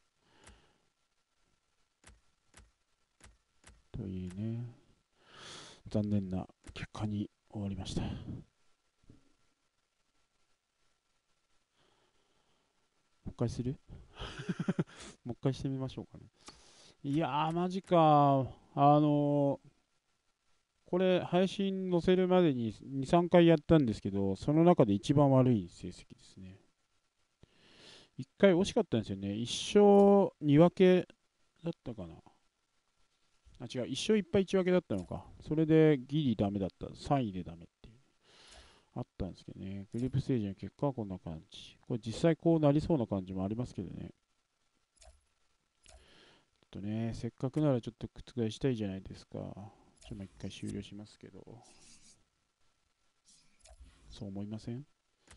というね、残念な結果に終わりました。もう一回するもう一回してみましょうかね。いやー、マジか。これ、配信載せるまでに2、3回やったんですけど、その中で一番悪い成績ですね。1回惜しかったんですよね。1勝2分けだったかな。あ、違う、1勝1敗1分けだったのか。それでギリダメだった。3位でダメっていう。あったんですけどね。グループステージの結果はこんな感じ。これ実際こうなりそうな感じもありますけどね。せっかくならちょっと覆したいじゃないですか。もう一回終了しますけど。 そう思いません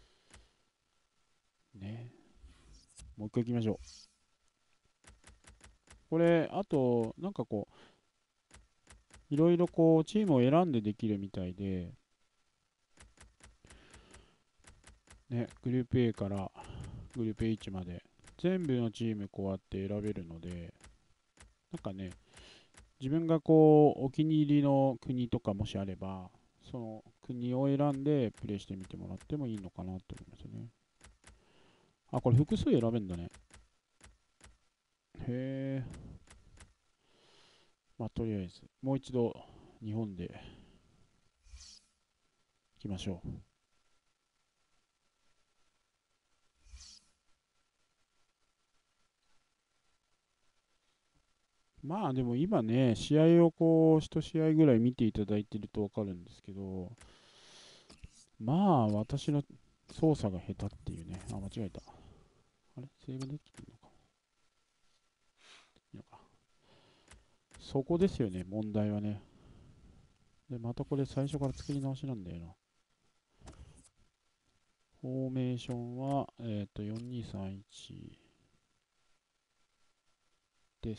ね。もう一回行きましょう。これ、あと、なんかこう、いろいろこう、チームを選んでできるみたいで、ね、グループ A からグループ H まで、全部のチームこうやって選べるので、なんかね、自分がこう、お気に入りの国とかもしあれば、その国を選んでプレイしてみてもらってもいいのかなと思いますね。あ、これ複数選べんだね。へえ。まあ、とりあえず、もう一度日本で行きましょう。まあでも今ね、試合をこう、一試合ぐらい見ていただいてるとわかるんですけど、まあ私の操作が下手っていうね。あ、間違えた。あれセーブできてるのか。いいのか。そこですよね、問題はね。で、またこれ最初から作り直しなんだよな。フォーメーションは、4231です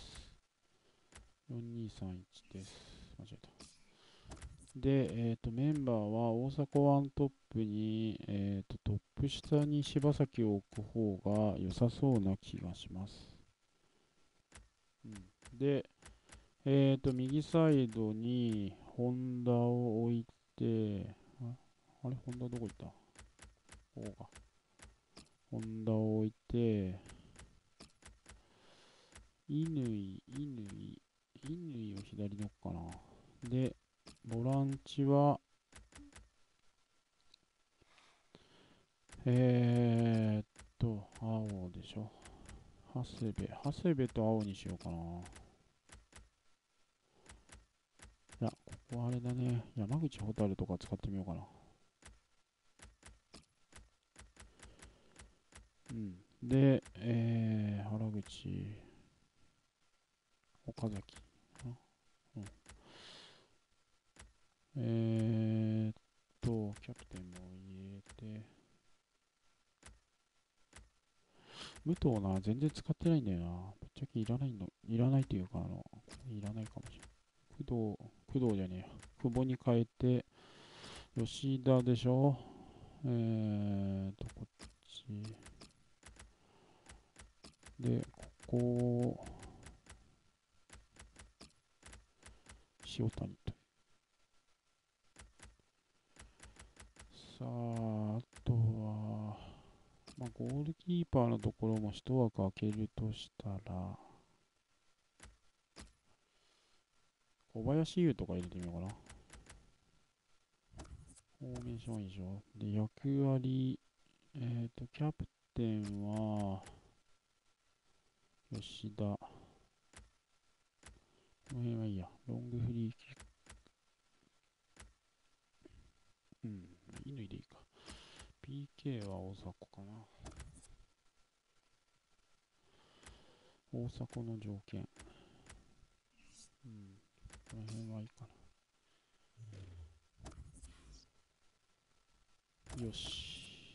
。4231です。間違えた。で、メンバーは大迫ワントップに、トップ下に柴崎を置く方が良さそうな気がします。うん、で、右サイドにホンダを置いて、あれホンダどこ行った？ここか。ホンダを置いて、乾を左に置くかな。で、ボランチは、青でしょ。長谷部と青にしようかな。いや、ここはあれだね。山口蛍とか使ってみようかな。うん。で、原口、岡崎。うん。キャプテンも入れて、武藤な、全然使ってないんだよな。ぶっちゃけいらないっていうか、いらないかもしれない。工藤じゃねえや。久保に変えて、吉田でしょ。こっち。で、ここ、塩谷と。さあ、あとは、まあ、ゴールキーパーのところも一枠開けるとしたら、小林優とか入れてみようかな。フォーメーション以上。で、役割、キャプテンは、吉田。この辺はいいや。ロングフリーキック。うん、乾でいいか。PK は大迫かな。大迫の条件。うん、この辺はいいかな。よし。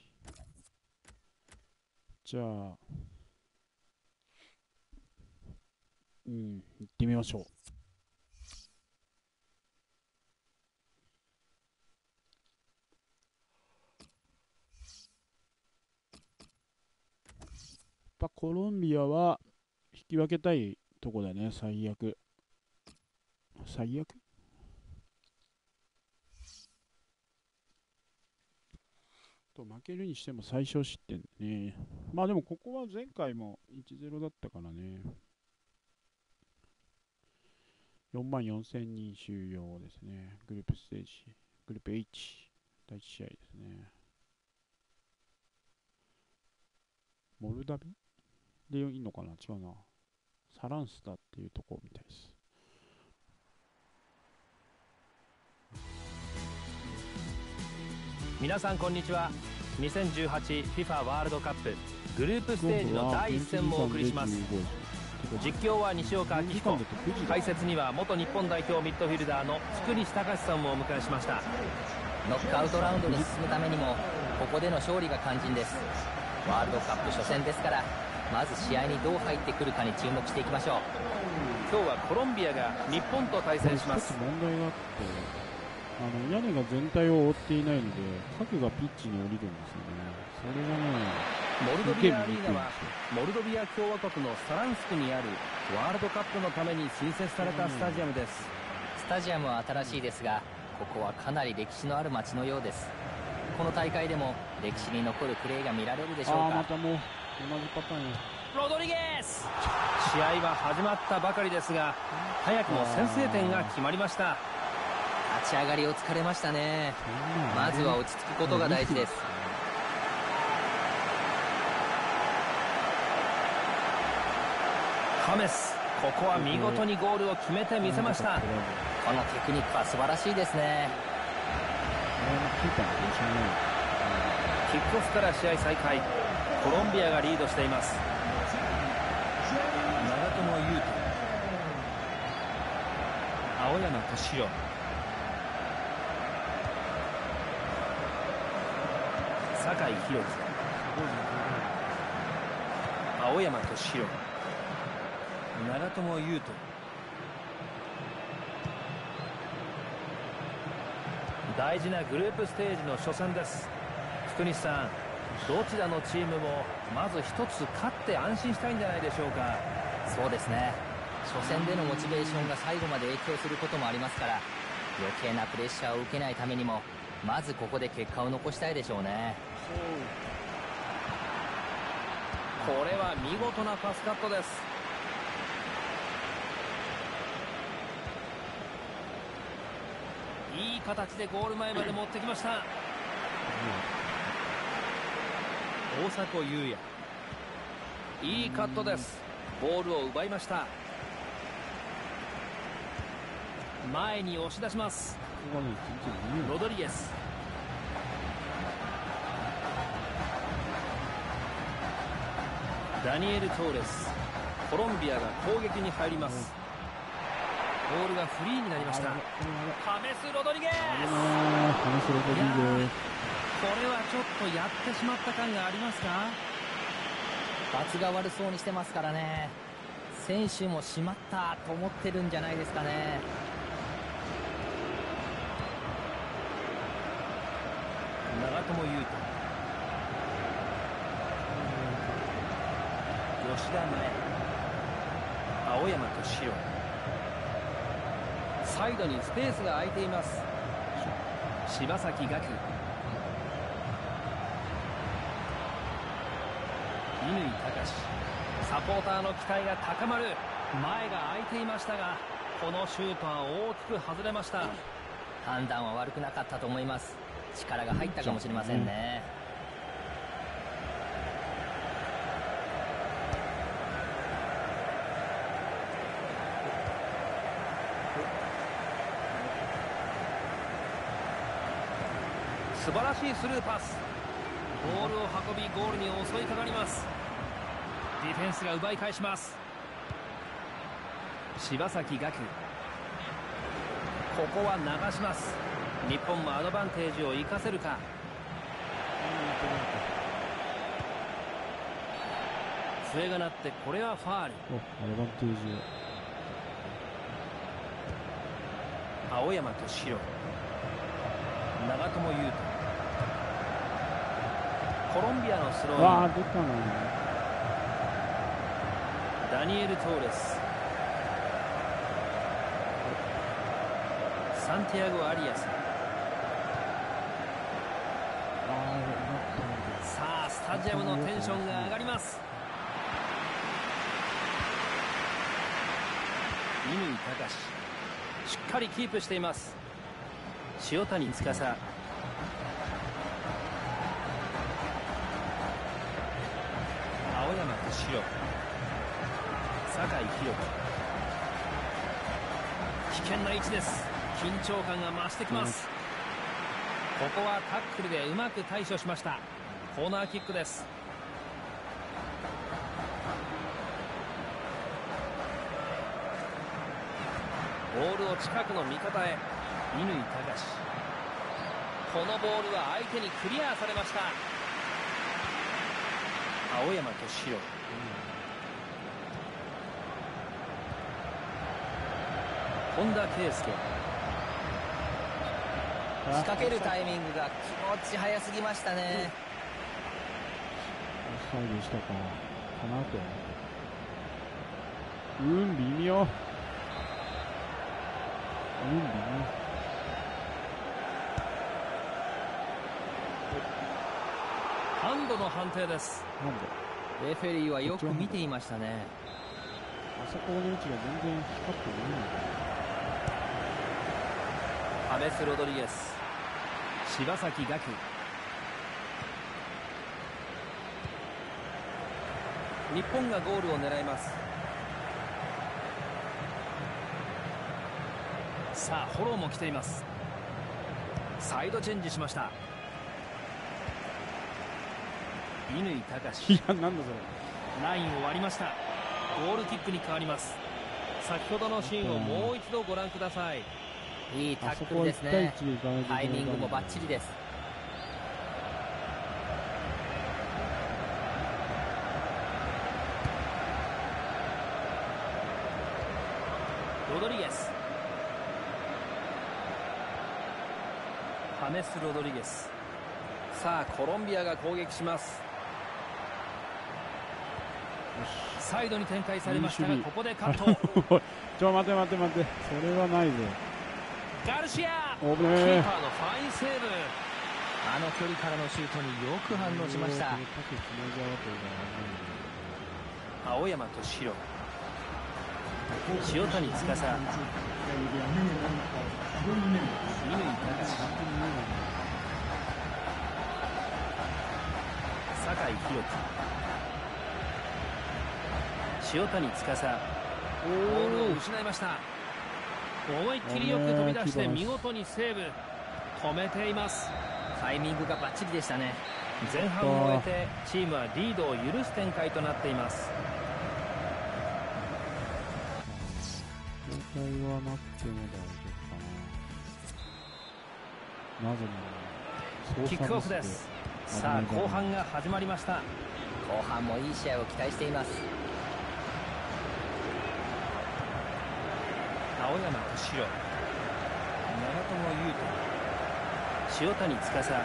じゃあ、行ってみましょう。やっぱコロンビアは引き分けたいとこだね、最悪。最悪と負けるにしても最小失点ね。まあでもここは前回も 1-0 だったからね。44,000人収容ですね。グループステージ。グループ H。第1試合ですね。モルダビでいいのかな？違うな。サランスタっていうとこみたいです。 皆さんこんにちは。 2018FIFA ワールドカップグループステージの第1戦もお送りします。実況は西岡明彦、解説には元日本代表ミッドフィルダーの福西隆さんをお迎えしました。 ノックアウトラウンドに進むためにもここでの勝利が肝心です。ワールドカップ初戦ですから、まず試合にどう入ってくるかに注目していきましょう。 今日はコロンビアが日本と対戦しま一す。 つ問題があって、屋根が全体を覆っていないので、影がピッチに降りるんですよね。それがね、 モルドビアアリーナはモルドビア共和国のサランスクにあるワールドカップのために新設されたスタジアムです。 スタジアムは新しいですが、ここはかなり歴史のある街のようです。この大会でも歴史に残るプレーが見られるでしょうか。 またもう同じパターンや。 ロドリゲス、試合は始まったばかりですが、早くも先制点が決まりました。 立ち上がりを疲れましたね。まずは落ち着くことが大事です。 ハメス、ここは見事にゴールを決めてみせました。 このテクニックは素晴らしいですね。 キックオフから試合再開。コロンビアがリードしています。長友佑都、青山敏郎、酒井宏樹、青山敏郎、長友佑都、大事なグループステージの初戦です。福西さん、どちらのチームもまず一つ勝って安心したいんじゃないでしょうか。 そうですね。初戦でのモチベーションが最後まで影響することもありますから、余計なプレッシャーを受けないためにもまずここで結果を残したいでしょうね。 これは見事なパスカットです。いい形でゴール前まで持ってきました。大迫勇也、いいカットです。ボールを奪いました。前に押し出します。ロドリゲス、ダニエル・トーレス、コロンビアが攻撃に入ります。ボールがフリーになりました。ハメス・ロドリゲス、これはちょっとやってしまった感がありますか。 罰が悪そうにしてますからね。選手もしまったと思ってるんじゃないですかね。 長友佑都、吉田麻也、青山敏郎、サイドにスペースが空いています。柴崎岳、乾隆、サポーターの期待が高まる。前が空いていましたが、このシュートは大きく外れました。 判断は悪くなかったと思います。力が入ったかもしれませんね。 素晴らしいスルーパス。ボールを運びゴールに襲いかかります。ディフェンスが奪い返します。柴崎岳、ここは流します。日本もアドバンテージを生かせるか。笛が鳴ってこれはファール。 アドバンテージ。 青山敏郎、長友佑都、コロンビアのスローイン。 出たな。 ダニエル・トーレス、サンティアゴ・アリアス。さあスタジアムのテンションが上がります。乾隆、しっかりキープしています。塩谷司、青山敏郎、酒井宏樹、危険な位置です。緊張感が増してきます。ここはタックルでうまく対処しました。コーナーキックです。ボールを近くの味方へ。乾隆、 このボールは相手にクリアされました。青山敏弘、本田圭佑、 仕掛けるタイミングが気持ち早すぎましたね。 オフサイドしたかなと。微妙。微妙。 ハンドの判定です。 なんでレフェリーはよく見ていましたね。 あそこの位置が全然光ってないんだ。 ハメス・ロドリゲス、柴崎岳、日本がゴールを狙います。さあフォローも来ています。サイドチェンジしました。乾隆、 いや、なんだそれ。 ラインを割りました。ゴールキックに変わります。先ほどのシーンをもう一度ご覧ください。 いいタックルあそこは1対ですね。 1でいかないといけない。 タイミングもバッチリです。 ロドリゲス、ハメス・ロドリゲス。さあコロンビアが攻撃します。サイドに展開されましたが、 いい守備ここでカット。 おい待て。それはないぜ。 ガルシア、 危ねキーえ。 パーのファインセーブ。 あの距離からのシュートによく反応しました。 青山敏弘、塩谷司、乾隆、酒井宏樹、塩谷司、ボールを失いました。思いっきりよく飛び出して見事にセーブ、止めています。 タイミングがバッチリでしたね。 前半を終えてチームはリードを許す展開となっています。 交代はなくても大丈夫かな。なぜならキックオフです。 さあ後半が始まりました。 後半もいい試合を期待しています。 青山敏弘、長友佑都、塩谷司、酒井、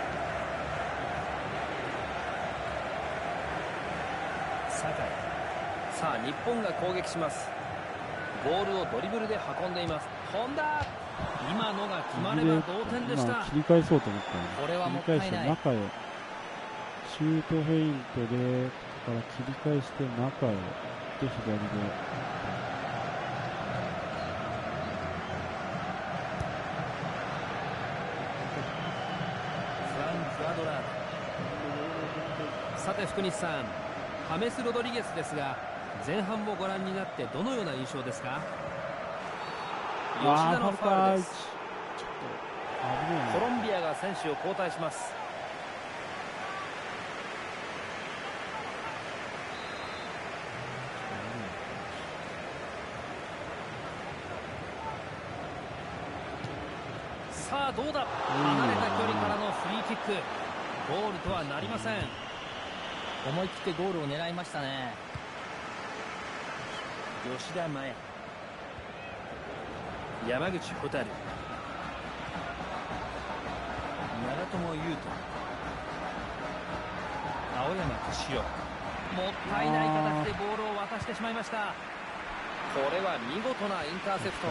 さあ日本が攻撃します。ボールをドリブルで運んでいます。本田、今のが決まれば同点でした。 切り返そうと思ったのに、 これはもったいない。 切り返して中へ、シュートフェイントでから切り返して中へで左で。 さて福西さん、ハメス・ロドリゲスですが、前半をご覧になってどのような印象ですか？吉田のファウルです。コロンビアが選手を交代します。さあどうだ、離れた距離からのフリーキック、ゴールとはなりません。 思い切ってゴールを狙いましたね。 吉田麻也、山口蛍、長友佑都、青山敏弘、もったいない形でボールを渡してしまいました。これは見事なインターセプト。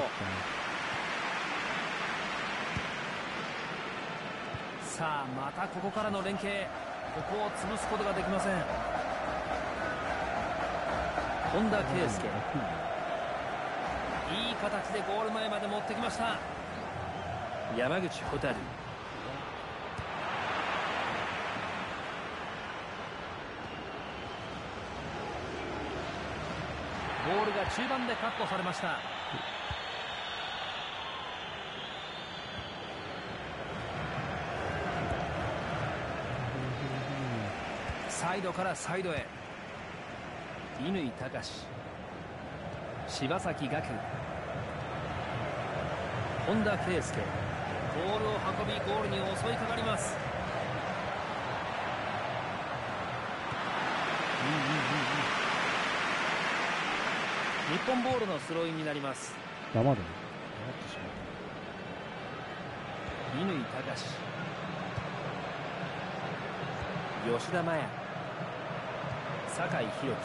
さあまたここからの連携、ここを潰すことができません。本田圭佑、いい形でゴール前まで持ってきました。山口蛍、ボールが中盤でカットされました。サイドからサイドへ、乾隆、柴崎岳、本田圭佑、 ボールを運びゴールに襲いかかります。日本ボールのスローインになります。 黙るね。黙ってしま乾隆、吉田麻也、酒井宏樹、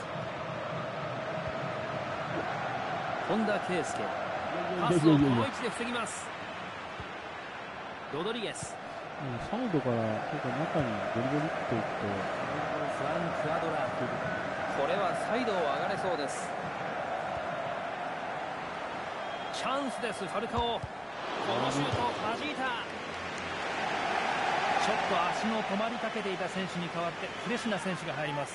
本田圭佑、パスをこの位置で防ぎます。ロドリゲス、 サイドから結構中にゴリゴリっといくと、 フランク・アドラー、これはサイドを上がれそうです。チャンスです、ファルカオ。このシュートを弾いた。ちょっと足の止まりかけていた選手に代わってフレッシュな選手が入ります。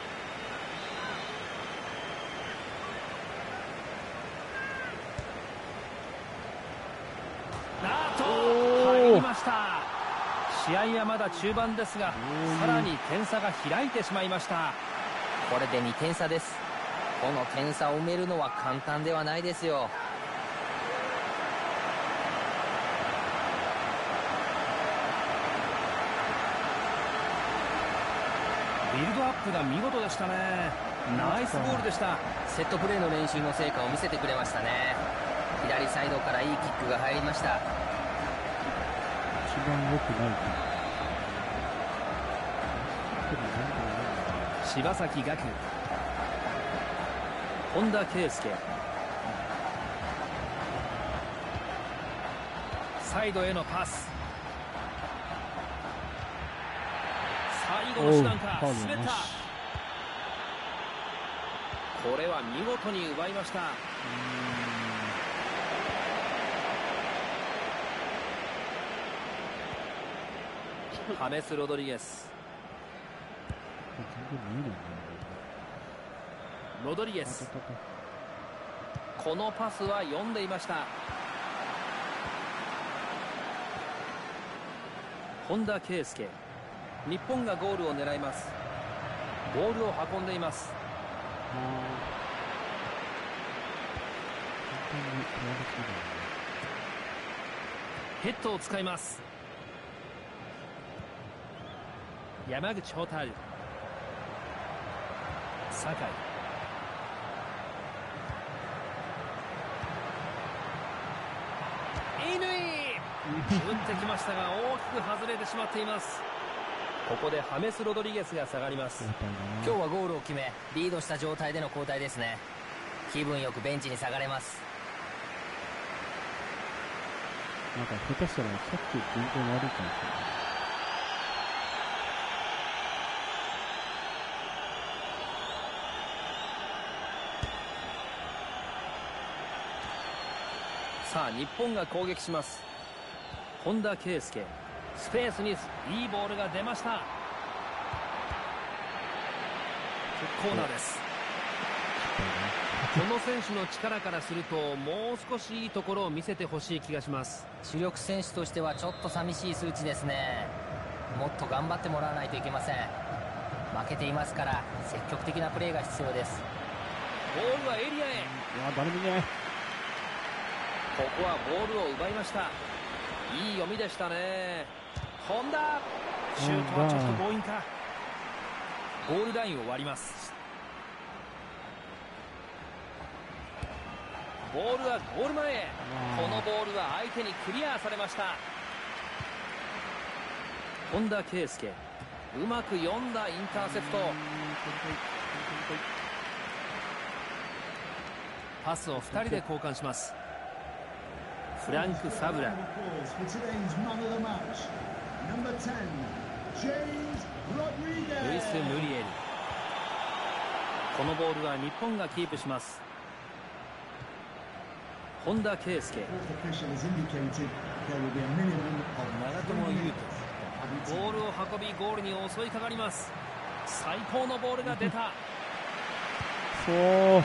入りました。試合はまだ中盤ですが、さらに点差が開いてしまいました。 これで2点差です。この点差を埋めるのは簡単ではないですよ。 ビルドアップが見事でしたね。ナイスゴールでした。 セットプレーの練習の成果を見せてくれましたね。左サイドからいいキックが入りました。 一番良くないか。 柴崎岳、本田圭佑、サイドへのパス。最後の手段か、滑った。これは見事に奪いました。ハメス・ロドリゲス、ロドリゲス、このパスは読んでいました。本田圭佑、日本がゴールを狙います。ボールを運んでいます。ヘッドを使います。山口蛍、酒井、乾、打ってきましたが大きく外れてしまっています。ここでハメス・ロドリゲスが下がります。 今日はゴールを決めリードした状態での交代ですね。気分よくベンチに下がれます。 なんか下手したらさっき全然悪いかもしれない。 さあ日本が攻撃します。本田圭佑、スペースにいいボールが出ました。コーナーです。この選手の力からするともう少しいいところを見せてほしい気がします。 主力選手としてはちょっと寂しい数値ですね。もっと頑張ってもらわないといけません。負けていますから積極的なプレーが必要です。 ボールはエリアへ。 誰もいない。 ここはボールを奪いました。いい読みでしたね。本田、シュートはちょっと強引か。ゴールラインを割ります。ボールはゴール前へ。このボールは相手にクリアされました。本田圭佑、うまく読んだインターセプト。パスを2人で交換します。フランク・ファブラ、ルイス・ムリエル。このボールは日本がキープします。本田圭佑、長友佑都、ボールを運びゴールに襲いかかります。最高のボールが出た。 そう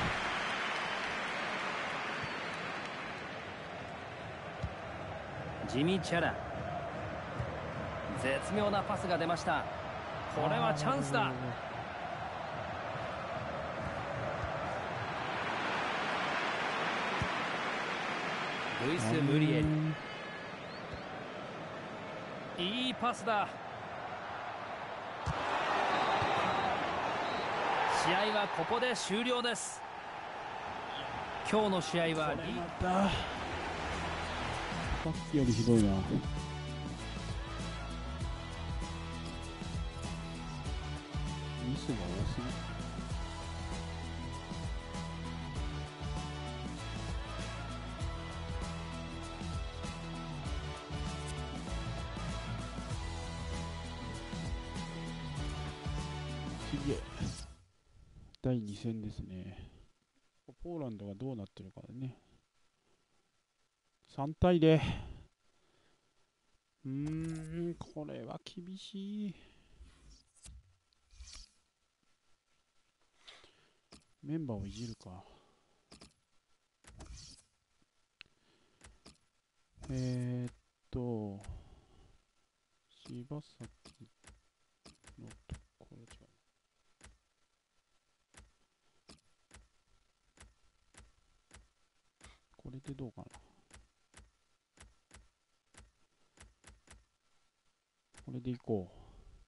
ジミー・チャラ、絶妙なパスが出ました。これはチャンスだ。ルイス・ムリエル、 いいパスだ。試合はここで終了です。今日の試合はこれまたさっきよりひどいな。ミスが多すぎる。次へ第2戦ですね。ポーランドがどうなってるかだね。3対0。これは厳しい。メンバーをいじるか。柴崎のところ違う。これでどうかな。これでいこう。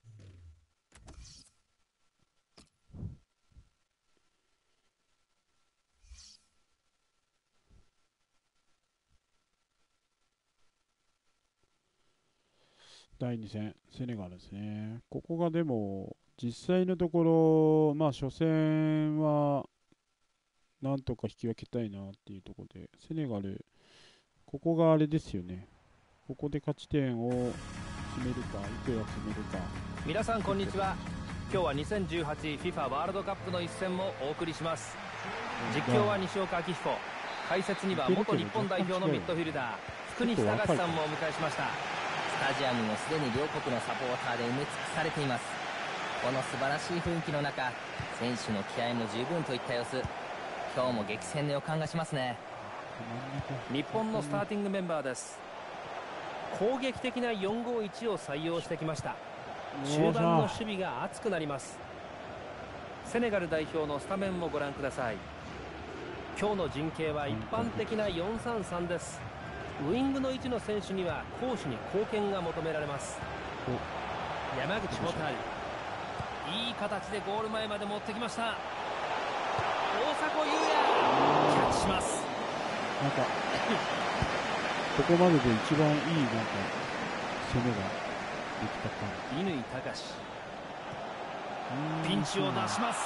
第2戦、セネガルですね。ここがでも、実際のところ、まあ、初戦は、なんとか引き分けたいなっていうところで、セネガル、ここがあれですよね。ここで勝ち点を決めるか、いくら決めるか。 皆さんこんにちは。今日は 2018FIFA ワールドカップの一戦もお送りします。実況は西岡明彦、解説には元日本代表のミッドフィルダー福西崇史さんもお迎えしました。 スタジアムもすでに両国のサポーターで埋め尽くされています。この素晴らしい雰囲気の中、選手の気合も十分といった様子。今日も激戦の予感がしますね。 日本のスターティングメンバーです。攻撃的な 451 を採用してきました。終盤の守備が熱くなります。セネガル代表のスタメンもご覧ください。今日の陣形は一般的な 433 です。ウイングの位置の選手には攻守に貢献が求められます。山口蛍、いい形でゴール前まで持ってきました。大迫勇也、キャッチします。 なんかここまでで一番いい攻めができたか。 乾貴士、ピンチを出します。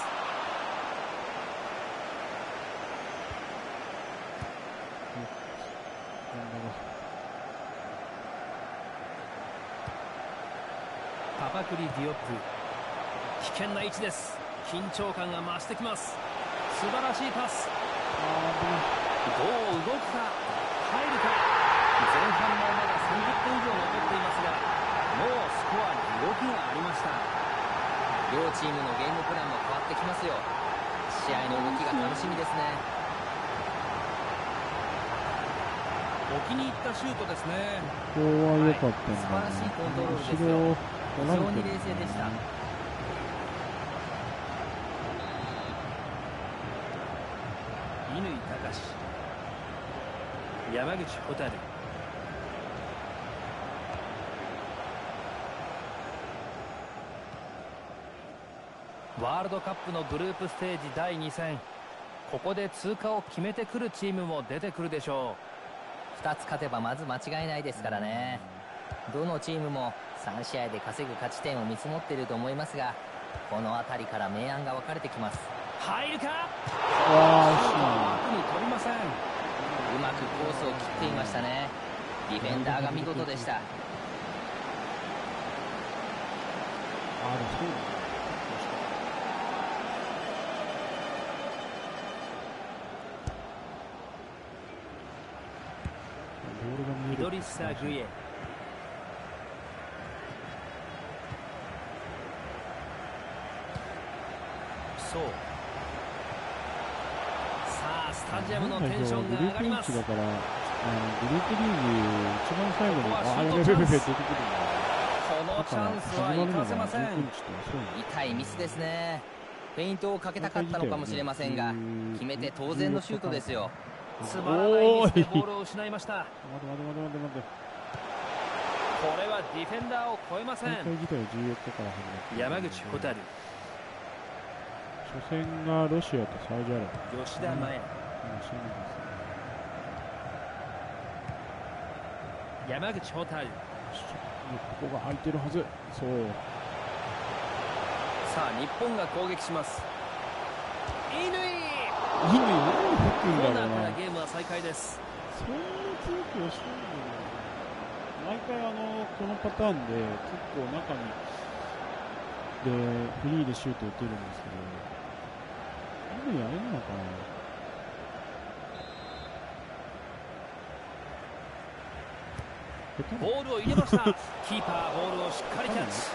パパクリ・ディオップ、危険な位置です。緊張感が増してきます。素晴らしいパス。どう動くか、入るか。前半もまだ30分以上残っていますが、もうスコアに動きがありました。 両チームのゲームプランも変わってきますよ。試合の動きが楽しみですね。 お気に入ったシュートですね。 ここは良かったんだ、 素晴らしいコントロールですよ。非常に冷静でした。 乾貴士、山口蛍、ワールドカップのグループステージ第2戦、ここで通過を決めてくるチームも出てくるでしょう。2つ勝てばまず間違いないですからね。どのチームも3試合で稼ぐ勝ち点を見積もっていると思いますが、この辺りから明暗が分かれてきます。 入るか。 枠に飛びません。うまくコースを切っていましたね。ディフェンダーが見事でした。 イドリッサ・グイエ、そう。さあスタジアムのテンションが上がります。 だからグループリーグ一番最後に出てくるんだ。 このチャンスは生かせません。 痛いミスですね。フェイントをかけたかったのかもしれませんが、決めて当然のシュートですよ。 つまらないミスでボールを失いました。 これはディフェンダーを超えません。 大会自体は14日から始まって、 山口蛍、 初戦がロシアとサウジアラビア。 吉田麻也、山口蛍、 ここが空いてるはず。そう。 さあ日本が攻撃します。乾、 何吹くんコーナだろうな。 ーからゲームは再開です。 そんな強く押してるんだよ。毎回このパターンで結構中にでフリーでシュート打てるんですけど、今やれるのかな。 ボールを入れました。キーパーボールをしっかりキャッチ。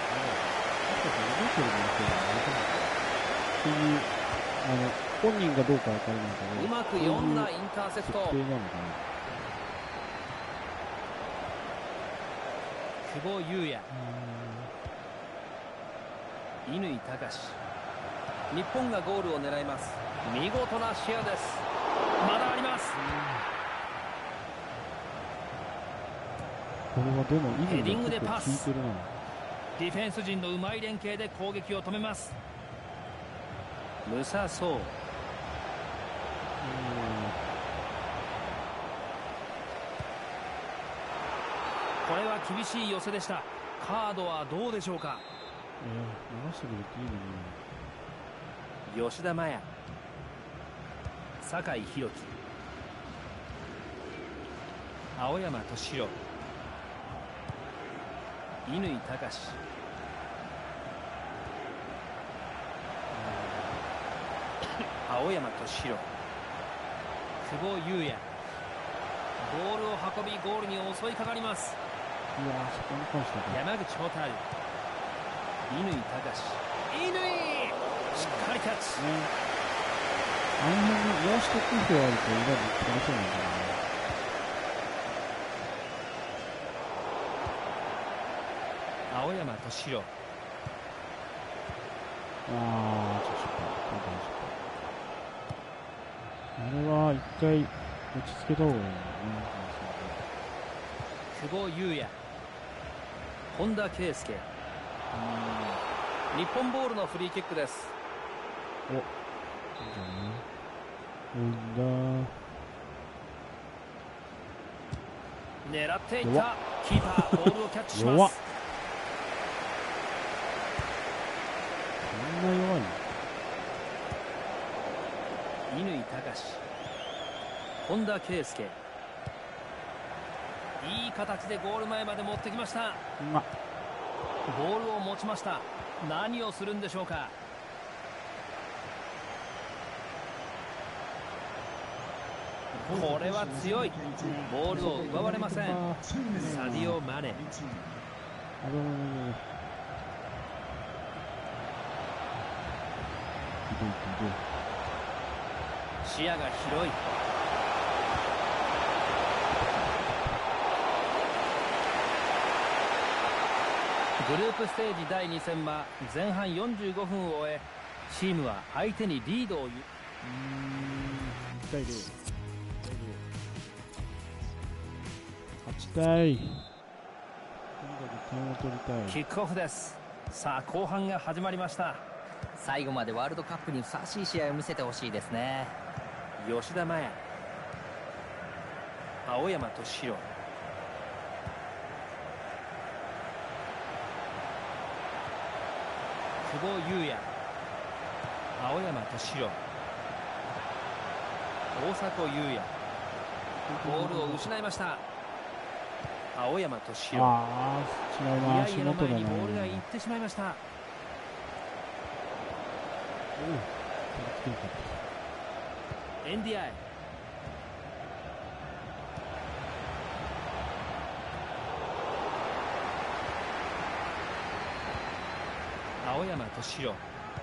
本人がどうか分からないけど、 うまく読んだインターセプト。 設定なのかな。 久保優也、乾貴士、日本がゴールを狙います。見事なシェアです。まだあります。 これはでもヘディングでパス。 効いてるな。 ディフェンス陣のうまい連携で攻撃を止めます。ムサソウ、これは厳しい寄せでした。カードはどうでしょうか。 流してくれていいのに。 吉田麻也、酒井宏樹、青山敏弘、乾貴士、青山敏弘、久保優也、ボールを運びゴールに襲いかかります。 いやー、そこに関しては山口蛍、乾貴士、しっかりキャッチ、 あの辺にもう一工夫あると裏で取れそうなんだよね。 青山敏弘、 ちょっと失敗。あれは一回落ち着けた方がいいよね。 久保優也、本田圭佑、日本ボールのフリーキックです。 いいんじゃない？ 狙っていった。キーパーボールをキャッチします。 弱っ。そんな弱いの？ 乾貴士、本田圭佑、いい形でゴール前まで持ってきました。ボールを持ちました。何をするんでしょうか。これは強い。ボールを奪われません。サディオ・マネ。視野が広い。グループステージ第2戦は前半45分を終え、チームは相手にリードを 1対0。勝ちたい。とにかく点を取りたい。 キックオフです。さあ後半が始まりました。 最後までワールドカップにふさわしい試合を見せてほしいですね。 吉田麻也、青山敏弘、久保優也、青山敏弘、大迫勇也、ボールを失いました。青山敏弘、 違うな。 いやいやの前にボールが行ってしまいました。エンディアイ、青山敏弘、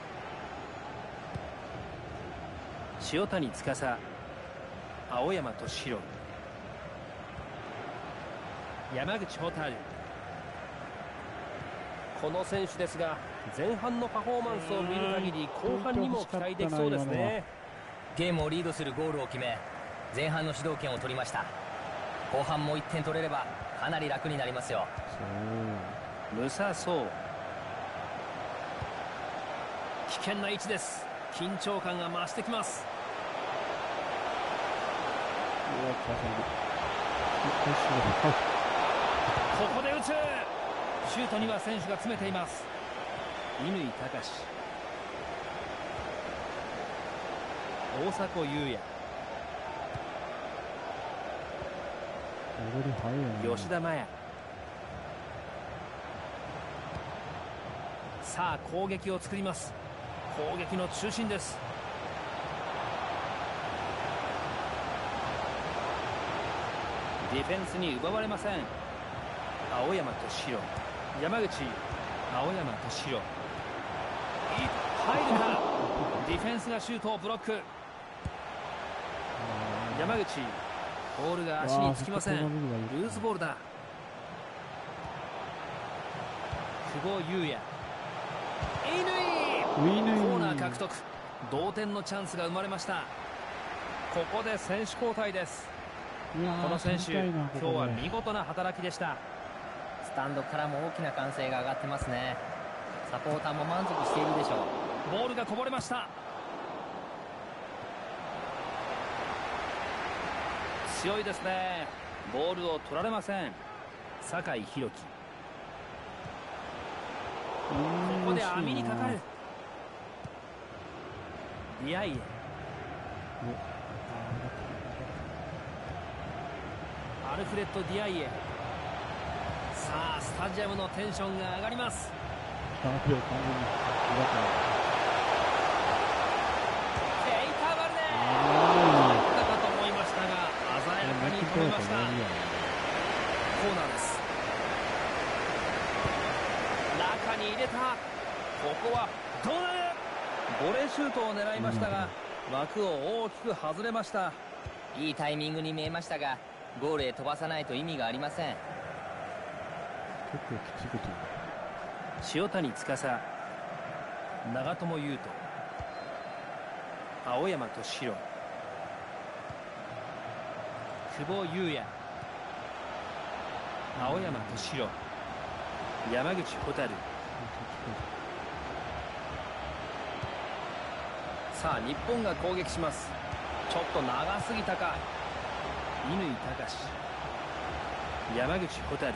塩谷司、青山敏弘、山口蛍。この選手ですが前半のパフォーマンスを見る限り後半にも期待できそうですね。 ゲームをリードするゴールを決め前半の主導権を取りました。 後半も1点取れればかなり楽になりますよ。 無さそう。危険な位置です。緊張感が増してきます。ここで打つ。シュートには選手が詰めています。乾隆、大迫勇也、吉田麻也。さあ攻撃を作ります。攻撃の中心です。ディフェンスに奪われません。青山敏弘、山口、青山敏弘、入るか。ディフェンスがシュートをブロック。山口、ボールが足につきません。ルーズボールだ。久保優也、コーナー獲得。同点のチャンスが生まれました。ここで選手交代です。この選手、今日は見事な働きでした。 スタンドからも大きな歓声が上がってますね。サポーターも満足しているでしょう。 ボールがこぼれました。強いですね。ボールを取られません。酒井宏樹、ここで網にかかる。ディアイエ、アルフレッド・ディアイエ。さあスタジアムのテンションが上がります。ケイタ・バルネ、だかと思いましたが鮮やかに止めました。コーナーです。中に入れた。ここはどうなる。ボレーシュートを狙いましたが枠を大きく外れました。 いいタイミングに見えましたがゴールへ飛ばさないと意味がありません。 結構きついこと。 塩谷司、長友佑都、青山敏弘、久保優也、青山敏弘、山口蛍。さあ日本が攻撃します。ちょっと長すぎたか。乾隆、山口蛍。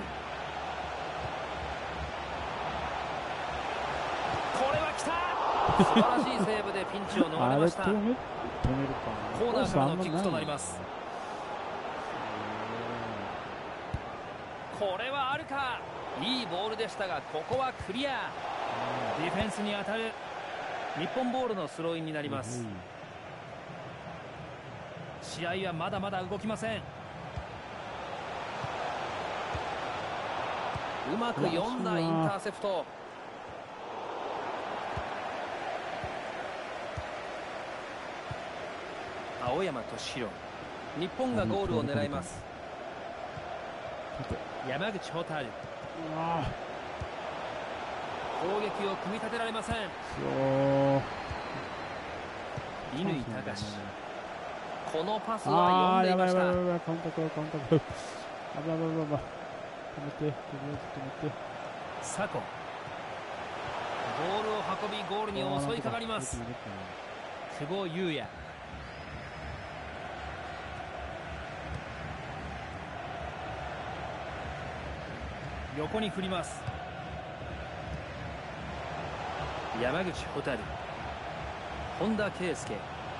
これは来た。素晴らしいセーブでピンチを逃れました。コーナーからのキックとなります。これはあるか。いいボールでしたがここはクリア。ディフェンスに当たる。日本ボールのスローインになります。試合はまだまだ動きません。うまく読んだインターセプト。青山敏弘、日本がゴールを狙います。山口蛍、攻撃を組み立てられません。乾隆、このパスは読んでいました。佐古、ボールを運びゴールに襲いかかります。久保優也、横に振ります。山口蛍、本田圭佑。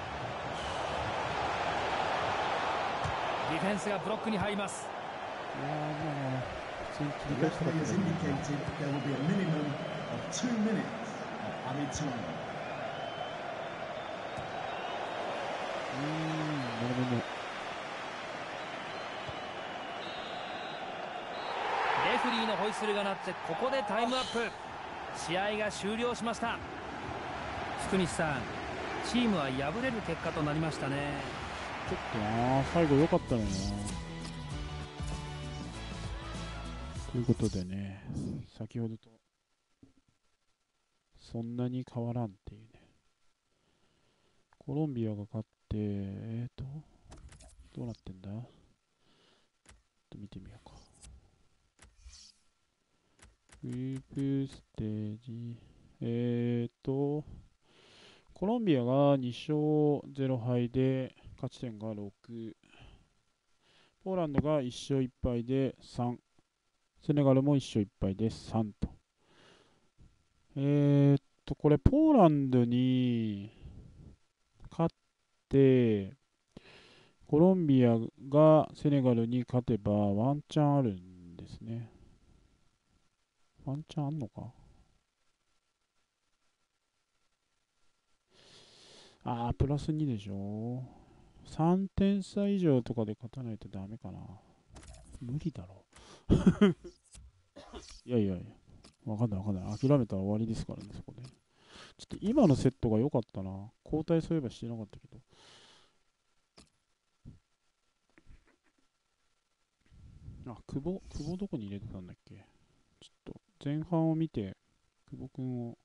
ディフェンスがブロックに入ります。レフェリーのホイッスルが鳴ってここでタイムアップ。試合が終了しました。福西さん、チームは敗れる結果となりましたね。 ちょっとな、最後良かったのよな。ということでね、先ほどとそんなに変わらんっていうね。コロンビアが勝って、どうなってんだ。 グループステージ。コロンビアが2勝0敗で勝ち点が6。ポーランドが1勝1敗で3。セネガルも1勝1敗で3と。これポーランドに勝って、コロンビアがセネガルに勝てばワンチャンあるんですね。ワンチャンあんのか。プラス2でしょ。3点差以上とかで勝たないとダメかな。無理だろ。いやいやいや。わかんない。諦めたら終わりですからね、そこで。ちょっと今のセットが良かったな。交代そういえばしてなかったけど。久保どこに入れてたんだっけ。ちょっと前半を見て、久保君を。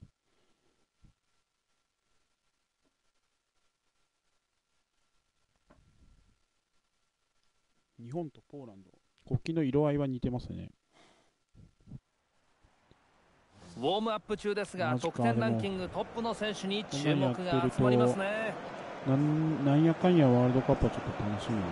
日本とポーランド、国旗の色合いは似てますね。 ウォームアップ中ですが、 マジか得点ランキングトップの選手に注目が集まりますね。 なんやかんやワールドカップはちょっと楽しみですね。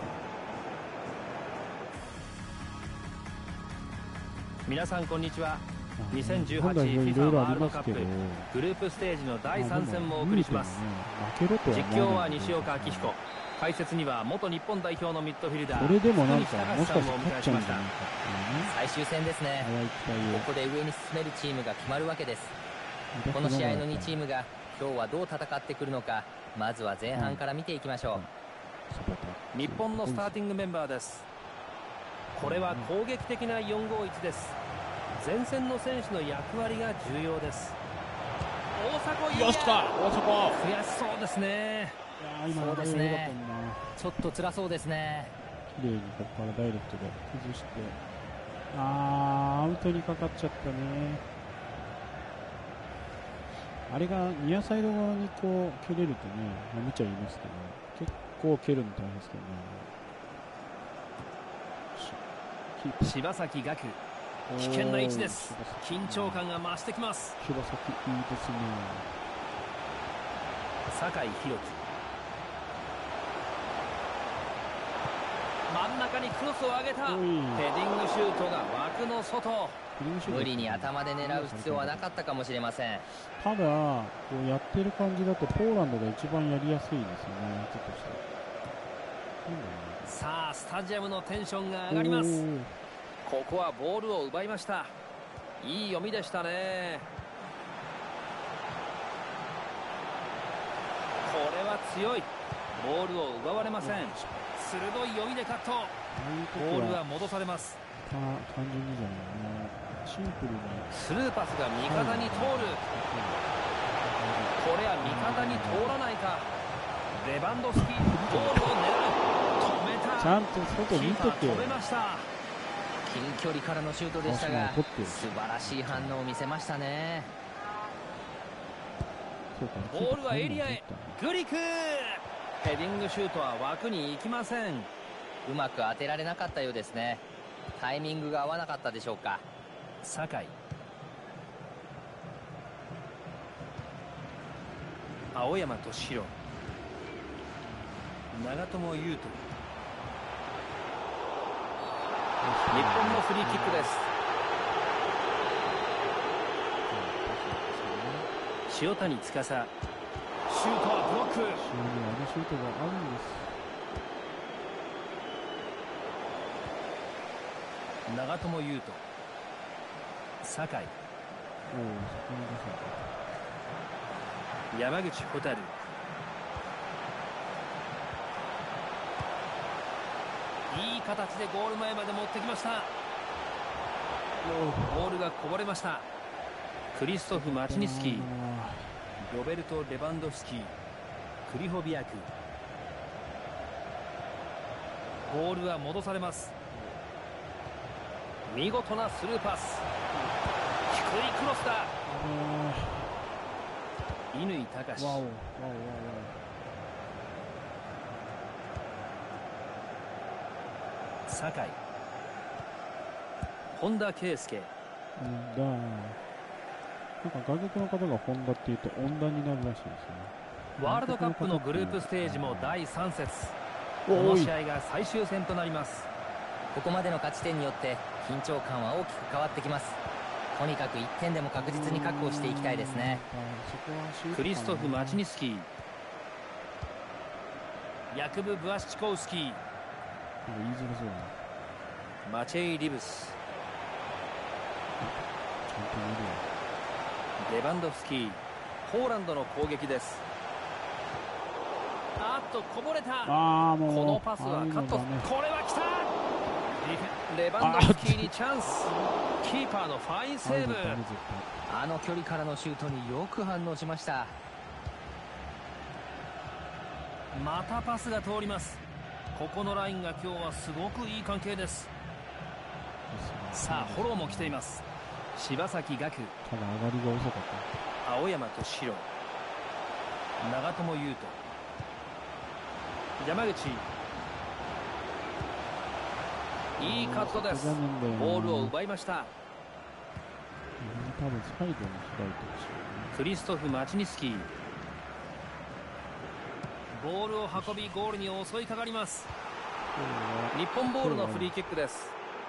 皆さんこんにちは。2018 いろ FIFA いろあワールドカップりますけど、 グループステージの第3戦もお送りします。 負けろとは実況は思わないんで西岡明彦、解説には元日本代表のミッドフィルダーこれでもなん福か西隆さんをおもしかして勝迎えしました。 っちゃうんじゃないかっていうね。 最終戦ですね。 早い期待をここで上に進めるチームが決まるわけです。この試合の2チームが今日はどう戦ってくるのか、まずは前半から見ていきましょう。 日本のスターティングメンバーです。これは攻撃的な451です。前線の選手の役割が重要です。大迫勇也、 よし来た大迫。 悔しそうですね。 そうですね。ちょっと辛そうですね。 綺麗にここからダイレクトで崩して、アウトにかかっちゃったね。あれがニアサイド側にこう蹴れるとね、無茶言いますけど、結構蹴るの大変ですけどね。 柴崎岳、危険な位置です。緊張感が増してきます。 柴崎いいですね。 酒井宏樹、真ん中にクロスを上げた。ヘディングシュートが枠の外。 無理に頭で狙う必要はなかったかもしれません。 ただこうやってる感じだとポーランドが一番やりやすいですよね。ちょっとしてさあスタジアムのテンションが上がります。ここはボールを奪いました。いい読みでしたね。これは強い。ボールを奪われません。鋭い読みでカット。ボールは戻されます。 単純にじゃないな、シンプルにスルーパスが味方に通る。これは味方に通らないか。レバンドフスキ、ゴールを狙う。止めた。 ちゃんと外見てて、 止めました。 近距離からのシュートでしたが、素晴らしい反応を見せましたね。 ボールはエリアへ。グリク、ヘディングシュートは枠に行きません。 うまく当てられなかったようですね。タイミングが合わなかったでしょうか。 酒井、青山敏弘、長友佑都。日本のフリーキックです。塩谷司、シュートはブロック。 シュートがあるんです。 長友佑都、酒井、山口蛍、いい形でゴール前まで持ってきました。ボールがこぼれました。クリストフ・マチニスキー、ロベルト・レバンドフスキー、クリホビアク。ボールは戻されます。見事なスルーパス。低いクロスだ。乾隆、酒井、本田圭佑、 なんか外国の方がホンダっていうと温暖になるらしいですね。 ワールドカップのグループステージも第3節、この試合が最終戦となります。 ここまでの勝ち点によって緊張感は大きく変わってきます。とにかく1点でも確実に確保していきたいですね。 クリストフ・マチニスキー、ヤクブ・ブワシチコウスキー、 言いづらそうだな。 マチェイ・リブス、 ちゃんと見るよ。 レバンドフスキー、ポーランドの攻撃です。あっとこぼれた。 もうこのパスはカット、 ああいうのだね。 これは来た。レバンドフスキーにチャンス。キーパーのファインセーブ。 あの距離からのシュートによく反応しました。 またパスが通ります。ここのラインが今日はすごくいい関係です。さあフォローも来ています。柴崎岳、 ただ上がりが遅かった。 青山敏弘、長友佑都、山口、いいカットです。ボールを奪いました。 多分サイドに開いてほしい、ね。 クリストフ・マチニスキー、ボールを運びゴールに襲いかかります。日本ボールのフリーキックです。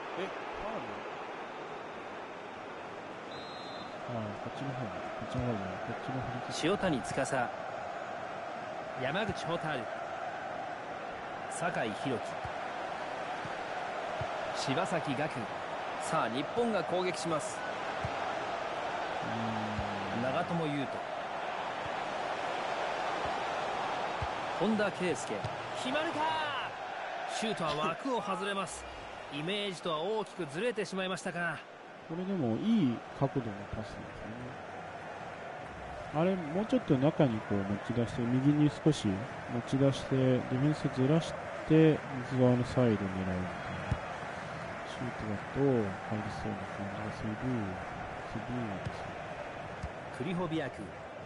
こっちの方、こっちの方ね、こっちのフリーキック。 塩谷司、山口蛍、酒井宏樹、柴崎岳。さあ日本が攻撃します。長友佑都、本田圭佑、決まるか。シュートは枠を外れます。イメージとは大きくずれてしまいましたか。 これでもいい角度のパスですね。あれもうちょっと中にこう持ち出して、右に少し持ち出してディフェンスずらして水側のサイド狙うみたいなシュートだと入りそうな感じがするですね。 クリホビアク、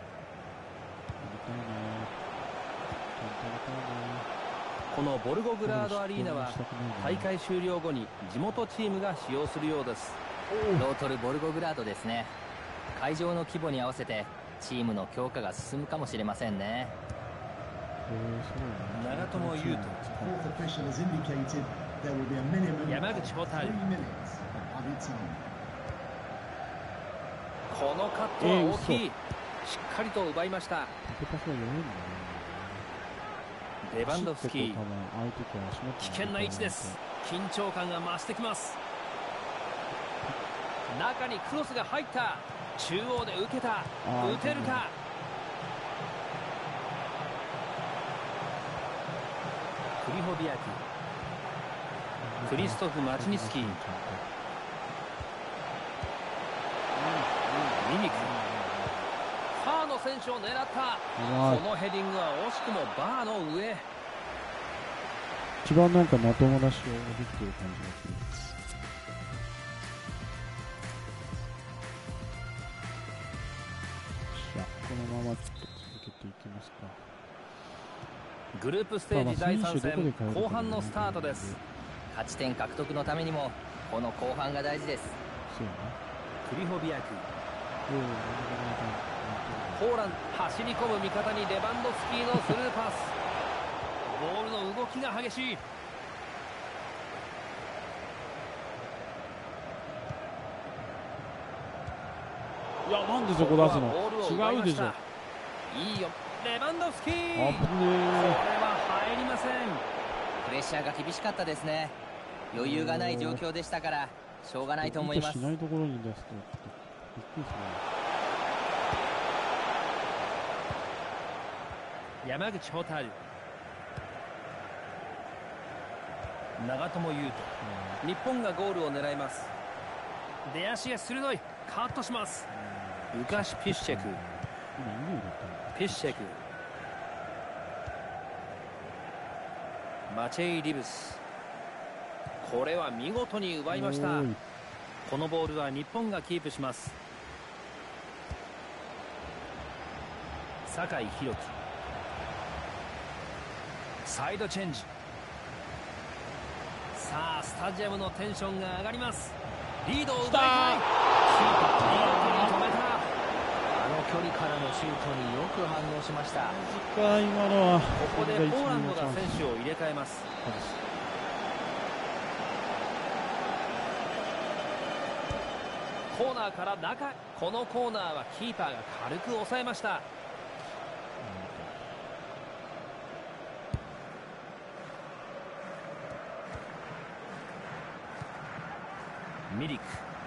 このボルゴグラードアリーナは大会終了後に地元チームが使用するようです。 ロートル・ボルゴグラードですね。会場の規模に合わせてチームの強化が進むかもしれませんね。 長友佑都、山口蛍、このカットは大きい。しっかりと奪いました。レバンドフスキー、危険な位置です。緊張感が増してきます。中にクロスが入った。中央で受けた。打てるか。クリホビアキ、クリストフ・マチニスキー、ミミク、ファーの選手を狙った。このヘディングは惜しくもバーの上。 一番なんかまともな試合ができている感じがする。このままちょっと続けていきますか。 グループステージ第3戦、後半のスタートです。 勝ち点獲得のためにもこの後半が大事です。 そうやな。 クリホビアク、ポーランド、走り込む味方にレバンドフスキーのスルーパス。ボールの動きが激しい。 いや、なんでそこ出すの。違うでしょ。 いいよ、レバンドフスキー。 危ねえ。 これは入りません。 プレッシャーが厳しかったですね。余裕がない状況でしたからしょうがないと思います。 しないところに出すとちょっとびっくりする。 山口蛍、長友佑都、日本がゴールを狙います。出足が鋭い。カットします。ルカシ・ピッシェク、ピッシェク、マチェイ・リブス、これは見事に奪いました。このボールは日本がキープします。酒井宏樹、サイドチェンジ。さあスタジアムのテンションが上がります。リードを奪いたい。 止めた。あの距離からのシュートによく反応しました。 今のはここでポーランドが選手を入れ替えます。コーナーから中、このコーナーはキーパーが軽く抑えました。ミリク、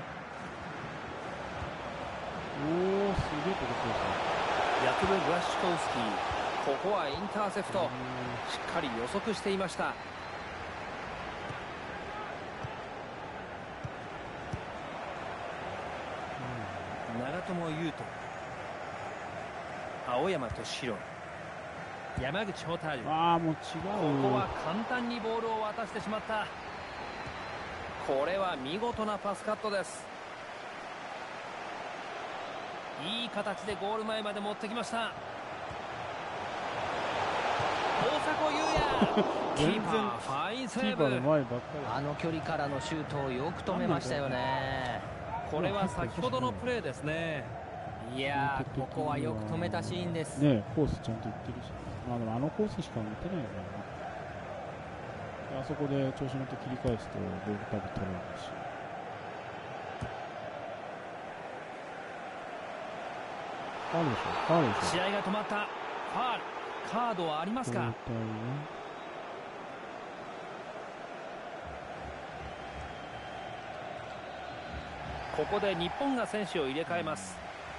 おお、すげえとこヤクブ・ブラシコウスキー、ここはインターセプト、しっかり予測していました。長友佑都、青山敏弘、山口蛍。 ああ、もう違う。 ここは簡単にボールを渡してしまった。これは見事なパスカットです。いい形でゴール前まで持ってきました。大迫勇也キーパーファインセーブ。あの距離からのシュートをよく止めましたよね。これは先ほどのプレーですね。いやー、ここはよく止めたシーンですね。コースちゃんと言ってるし、でもあのコースしか打てないからな。あそこで調子乗って切り返すとボール多分取れないし。ファウルでしょ、ファウルでしょ。 試合が止まった。ファウル、カードはありますか。ここで日本が選手を入れ替えます。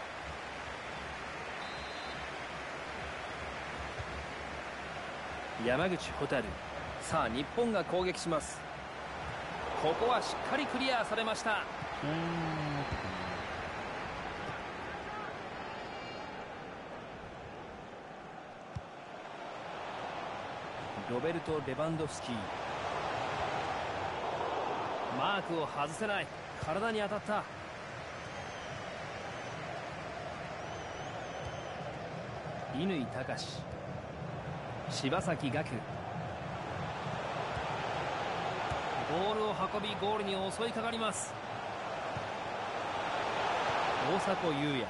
山口蛍。さあ日本が攻撃します。ここはしっかりクリアされました。ロベルト・レバンドフスキー、マークを外せない。体に当たった。乾貴士、柴崎岳、ボールを運びゴールに襲いかかります。大迫勇也、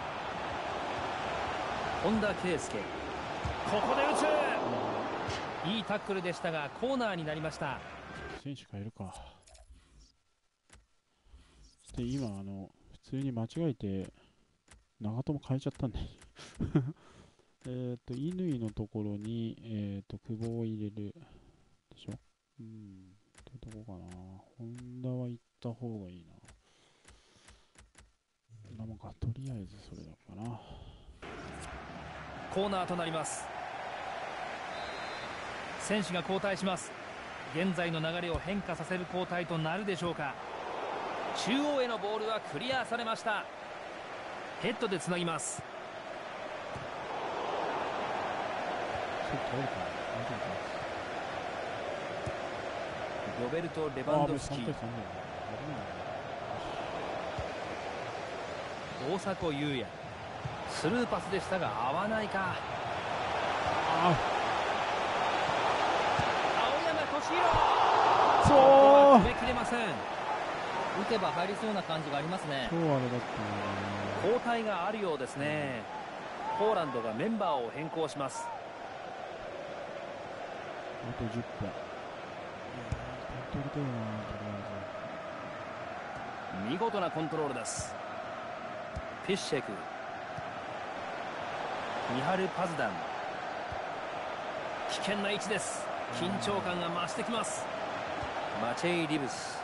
本田圭佑、ここで打つ。いいタックルでしたがコーナーになりました。 選手変えるか。で今普通に間違えて長友変えちゃったんで乾のところに久保を入れるでしょ。ってとこかな。本田は行った方がいいな。なんかとりあえずそれだかな。 コーナーとなります。選手が交代します。現在の流れを変化させる交代となるでしょうか。中央へのボールはクリアされました。ヘッドでつなぎます。ロベルト・レバンドフスキー、大迫勇也、スルーパスでしたが合わないか。青山敏弘、そう決めきれません。 打てば入りそうな感じがありますね。 交代があるようですね。ポーランドがメンバーを変更します。 あと10分。 見事なコントロールです。ピッシェク、ミハル・パズダン、危険な位置です。緊張感が増してきます。マチェイ・リブス、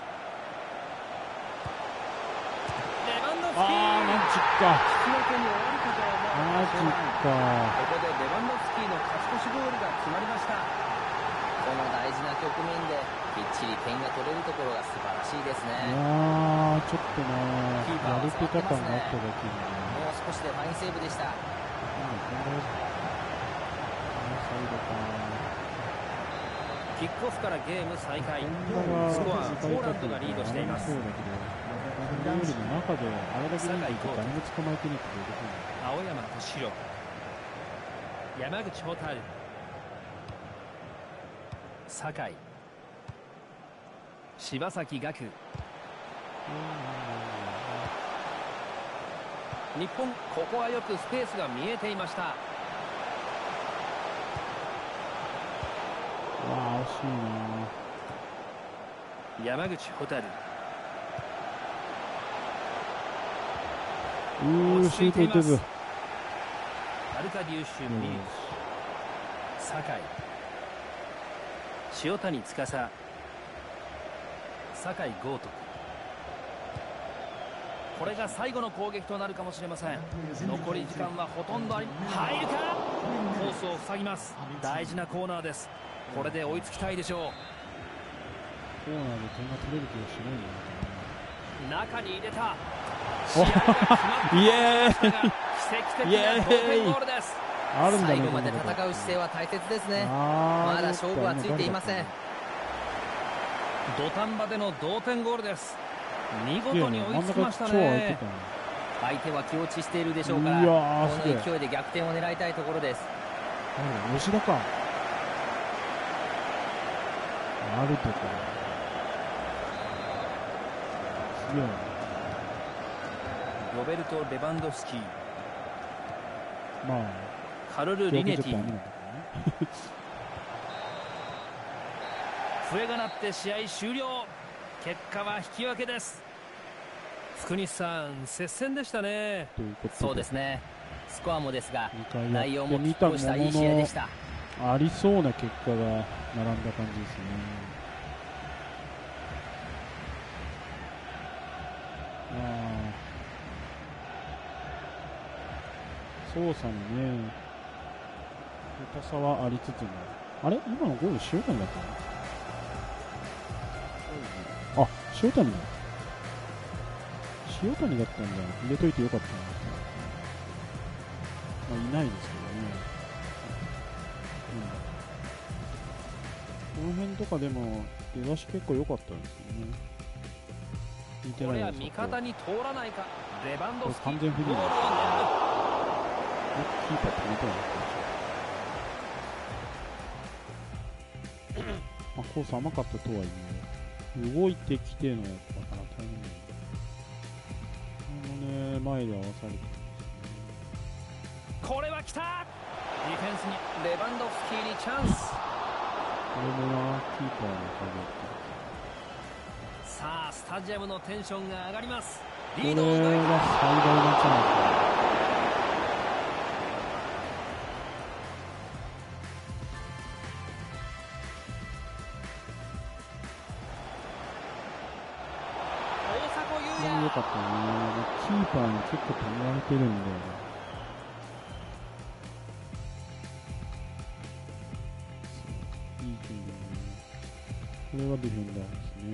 レバンドフスキー、 マジか。 引き分けに終わるかと思われたマジか。 ここでレバンドフスキーの勝ち越しゴールが決まりました。 この大事な局面できっちり点が取れるところが素晴らしいですね。 いやー、ちょっとやる気感があっただけにもう少しでファインセーブでした。 キックオフからゲーム再開。スコアはポーランドがリードしています。 そうだけど、ゴールの中であれだけリードして誰も捕まえてないってどういうことなの。 青山敏弘、山口蛍、酒井、柴崎岳、 日本、ここはよくスペースが見えていました。 わあ、惜しいな。 山口蛍、 シュート打てず。 アルカディウッシュ・ミリッチ、酒井、塩谷司、酒井豪徳。これが最後の攻撃となるかもしれません。残り時間はほとんどあり、入るか、コースを塞ぎます。大事なコーナーです。これで追いつきたいでしょう。 コーナーで点が取れる気がしないんだよな。 中に入れた。 イエーイ、 奇跡的な同点ゴールです。 あるんだね。 最後まで戦う姿勢は大切ですね。まだ勝負はついていません。 土壇場での同点ゴールです。見事に追いつきましたね。 相手は気落ちしているでしょうから、この勢いで逆転を狙いたいところです。 吉田か。あるとか。すげえ。 ロベルト・レバンドフスキー、 まあカルル・リネティ、笛が鳴って試合終了。結果は引き分けです。福西さん、接戦でしたね。 そうですね。スコアもですが、内容も拮抗したいい試合でした。 ありそうな結果が並んだ感じですね。操作にね、下手さはありつつも、あれ今のゴール塩谷だったの？あ、塩谷だ。塩谷だったんだ。入れといてよかったな。まあ、いないですけどね。この辺とかでも出だし結構良かったですよね。似てないです。 これは味方に通らないか。レバンドフスキー、 完全フリー。 ゴールを狙う。 キーパーって見てないですか。まあ、コース甘かったとはいえ、動いてきてのだから大変だよね。前で合わされてるんですよね。 これは来た。ディフェンスにレバンドフスキーにチャンス。 これもな、キーパーの影さあ、スタジアムのテンションが上がります。 これが最大のチャンス。良かったね。キーパーに結構止められてるんで、いい距離だね。これはディフェンダーですね。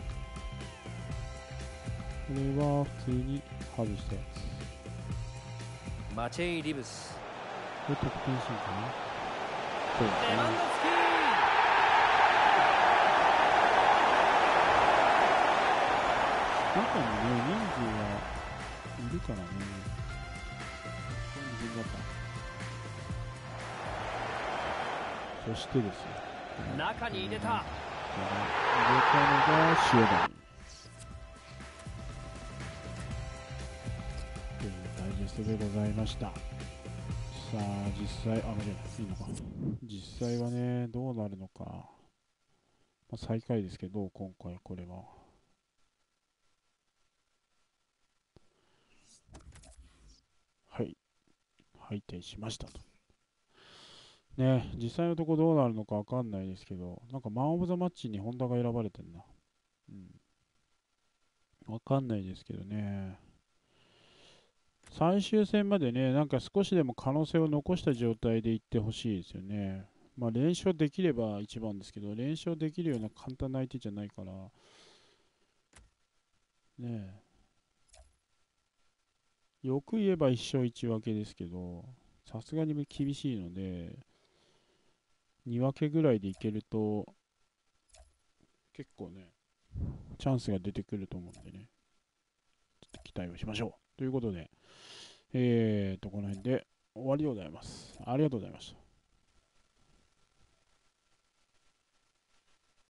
これは普通に外したやつ。 マチェイ・リブス、 これ得点シーンかな。そうですね。 レバンドフスキー。 中にね、人数がいるからね。人数型。そしてですよ。 中に入れた。 入れたのが塩谷。というダイジェストでございました。さあ、実際、間違えた。いいのか。実際はね、どうなるのか。まあ、最下位ですけど、今回これは。はい。敗退しましたと。ね、実際のとこどうなるのかわかんないですけど、なんかマン・オブ・ザ・マッチにホンダが選ばれてんな。うん。わかんないですけどね。最終戦までね、なんか少しでも可能性を残した状態でいってほしいですよね。まあ連勝できれば一番ですけど、連勝できるような簡単な相手じゃないから、ねえ。よく言えば1勝1分けですけど、さすがに厳しいので、2分けぐらいでいけると、結構ね、チャンスが出てくると思うんでね、ちょっと期待をしましょう。ということで、この辺で終わりでございます。ありがとうございました。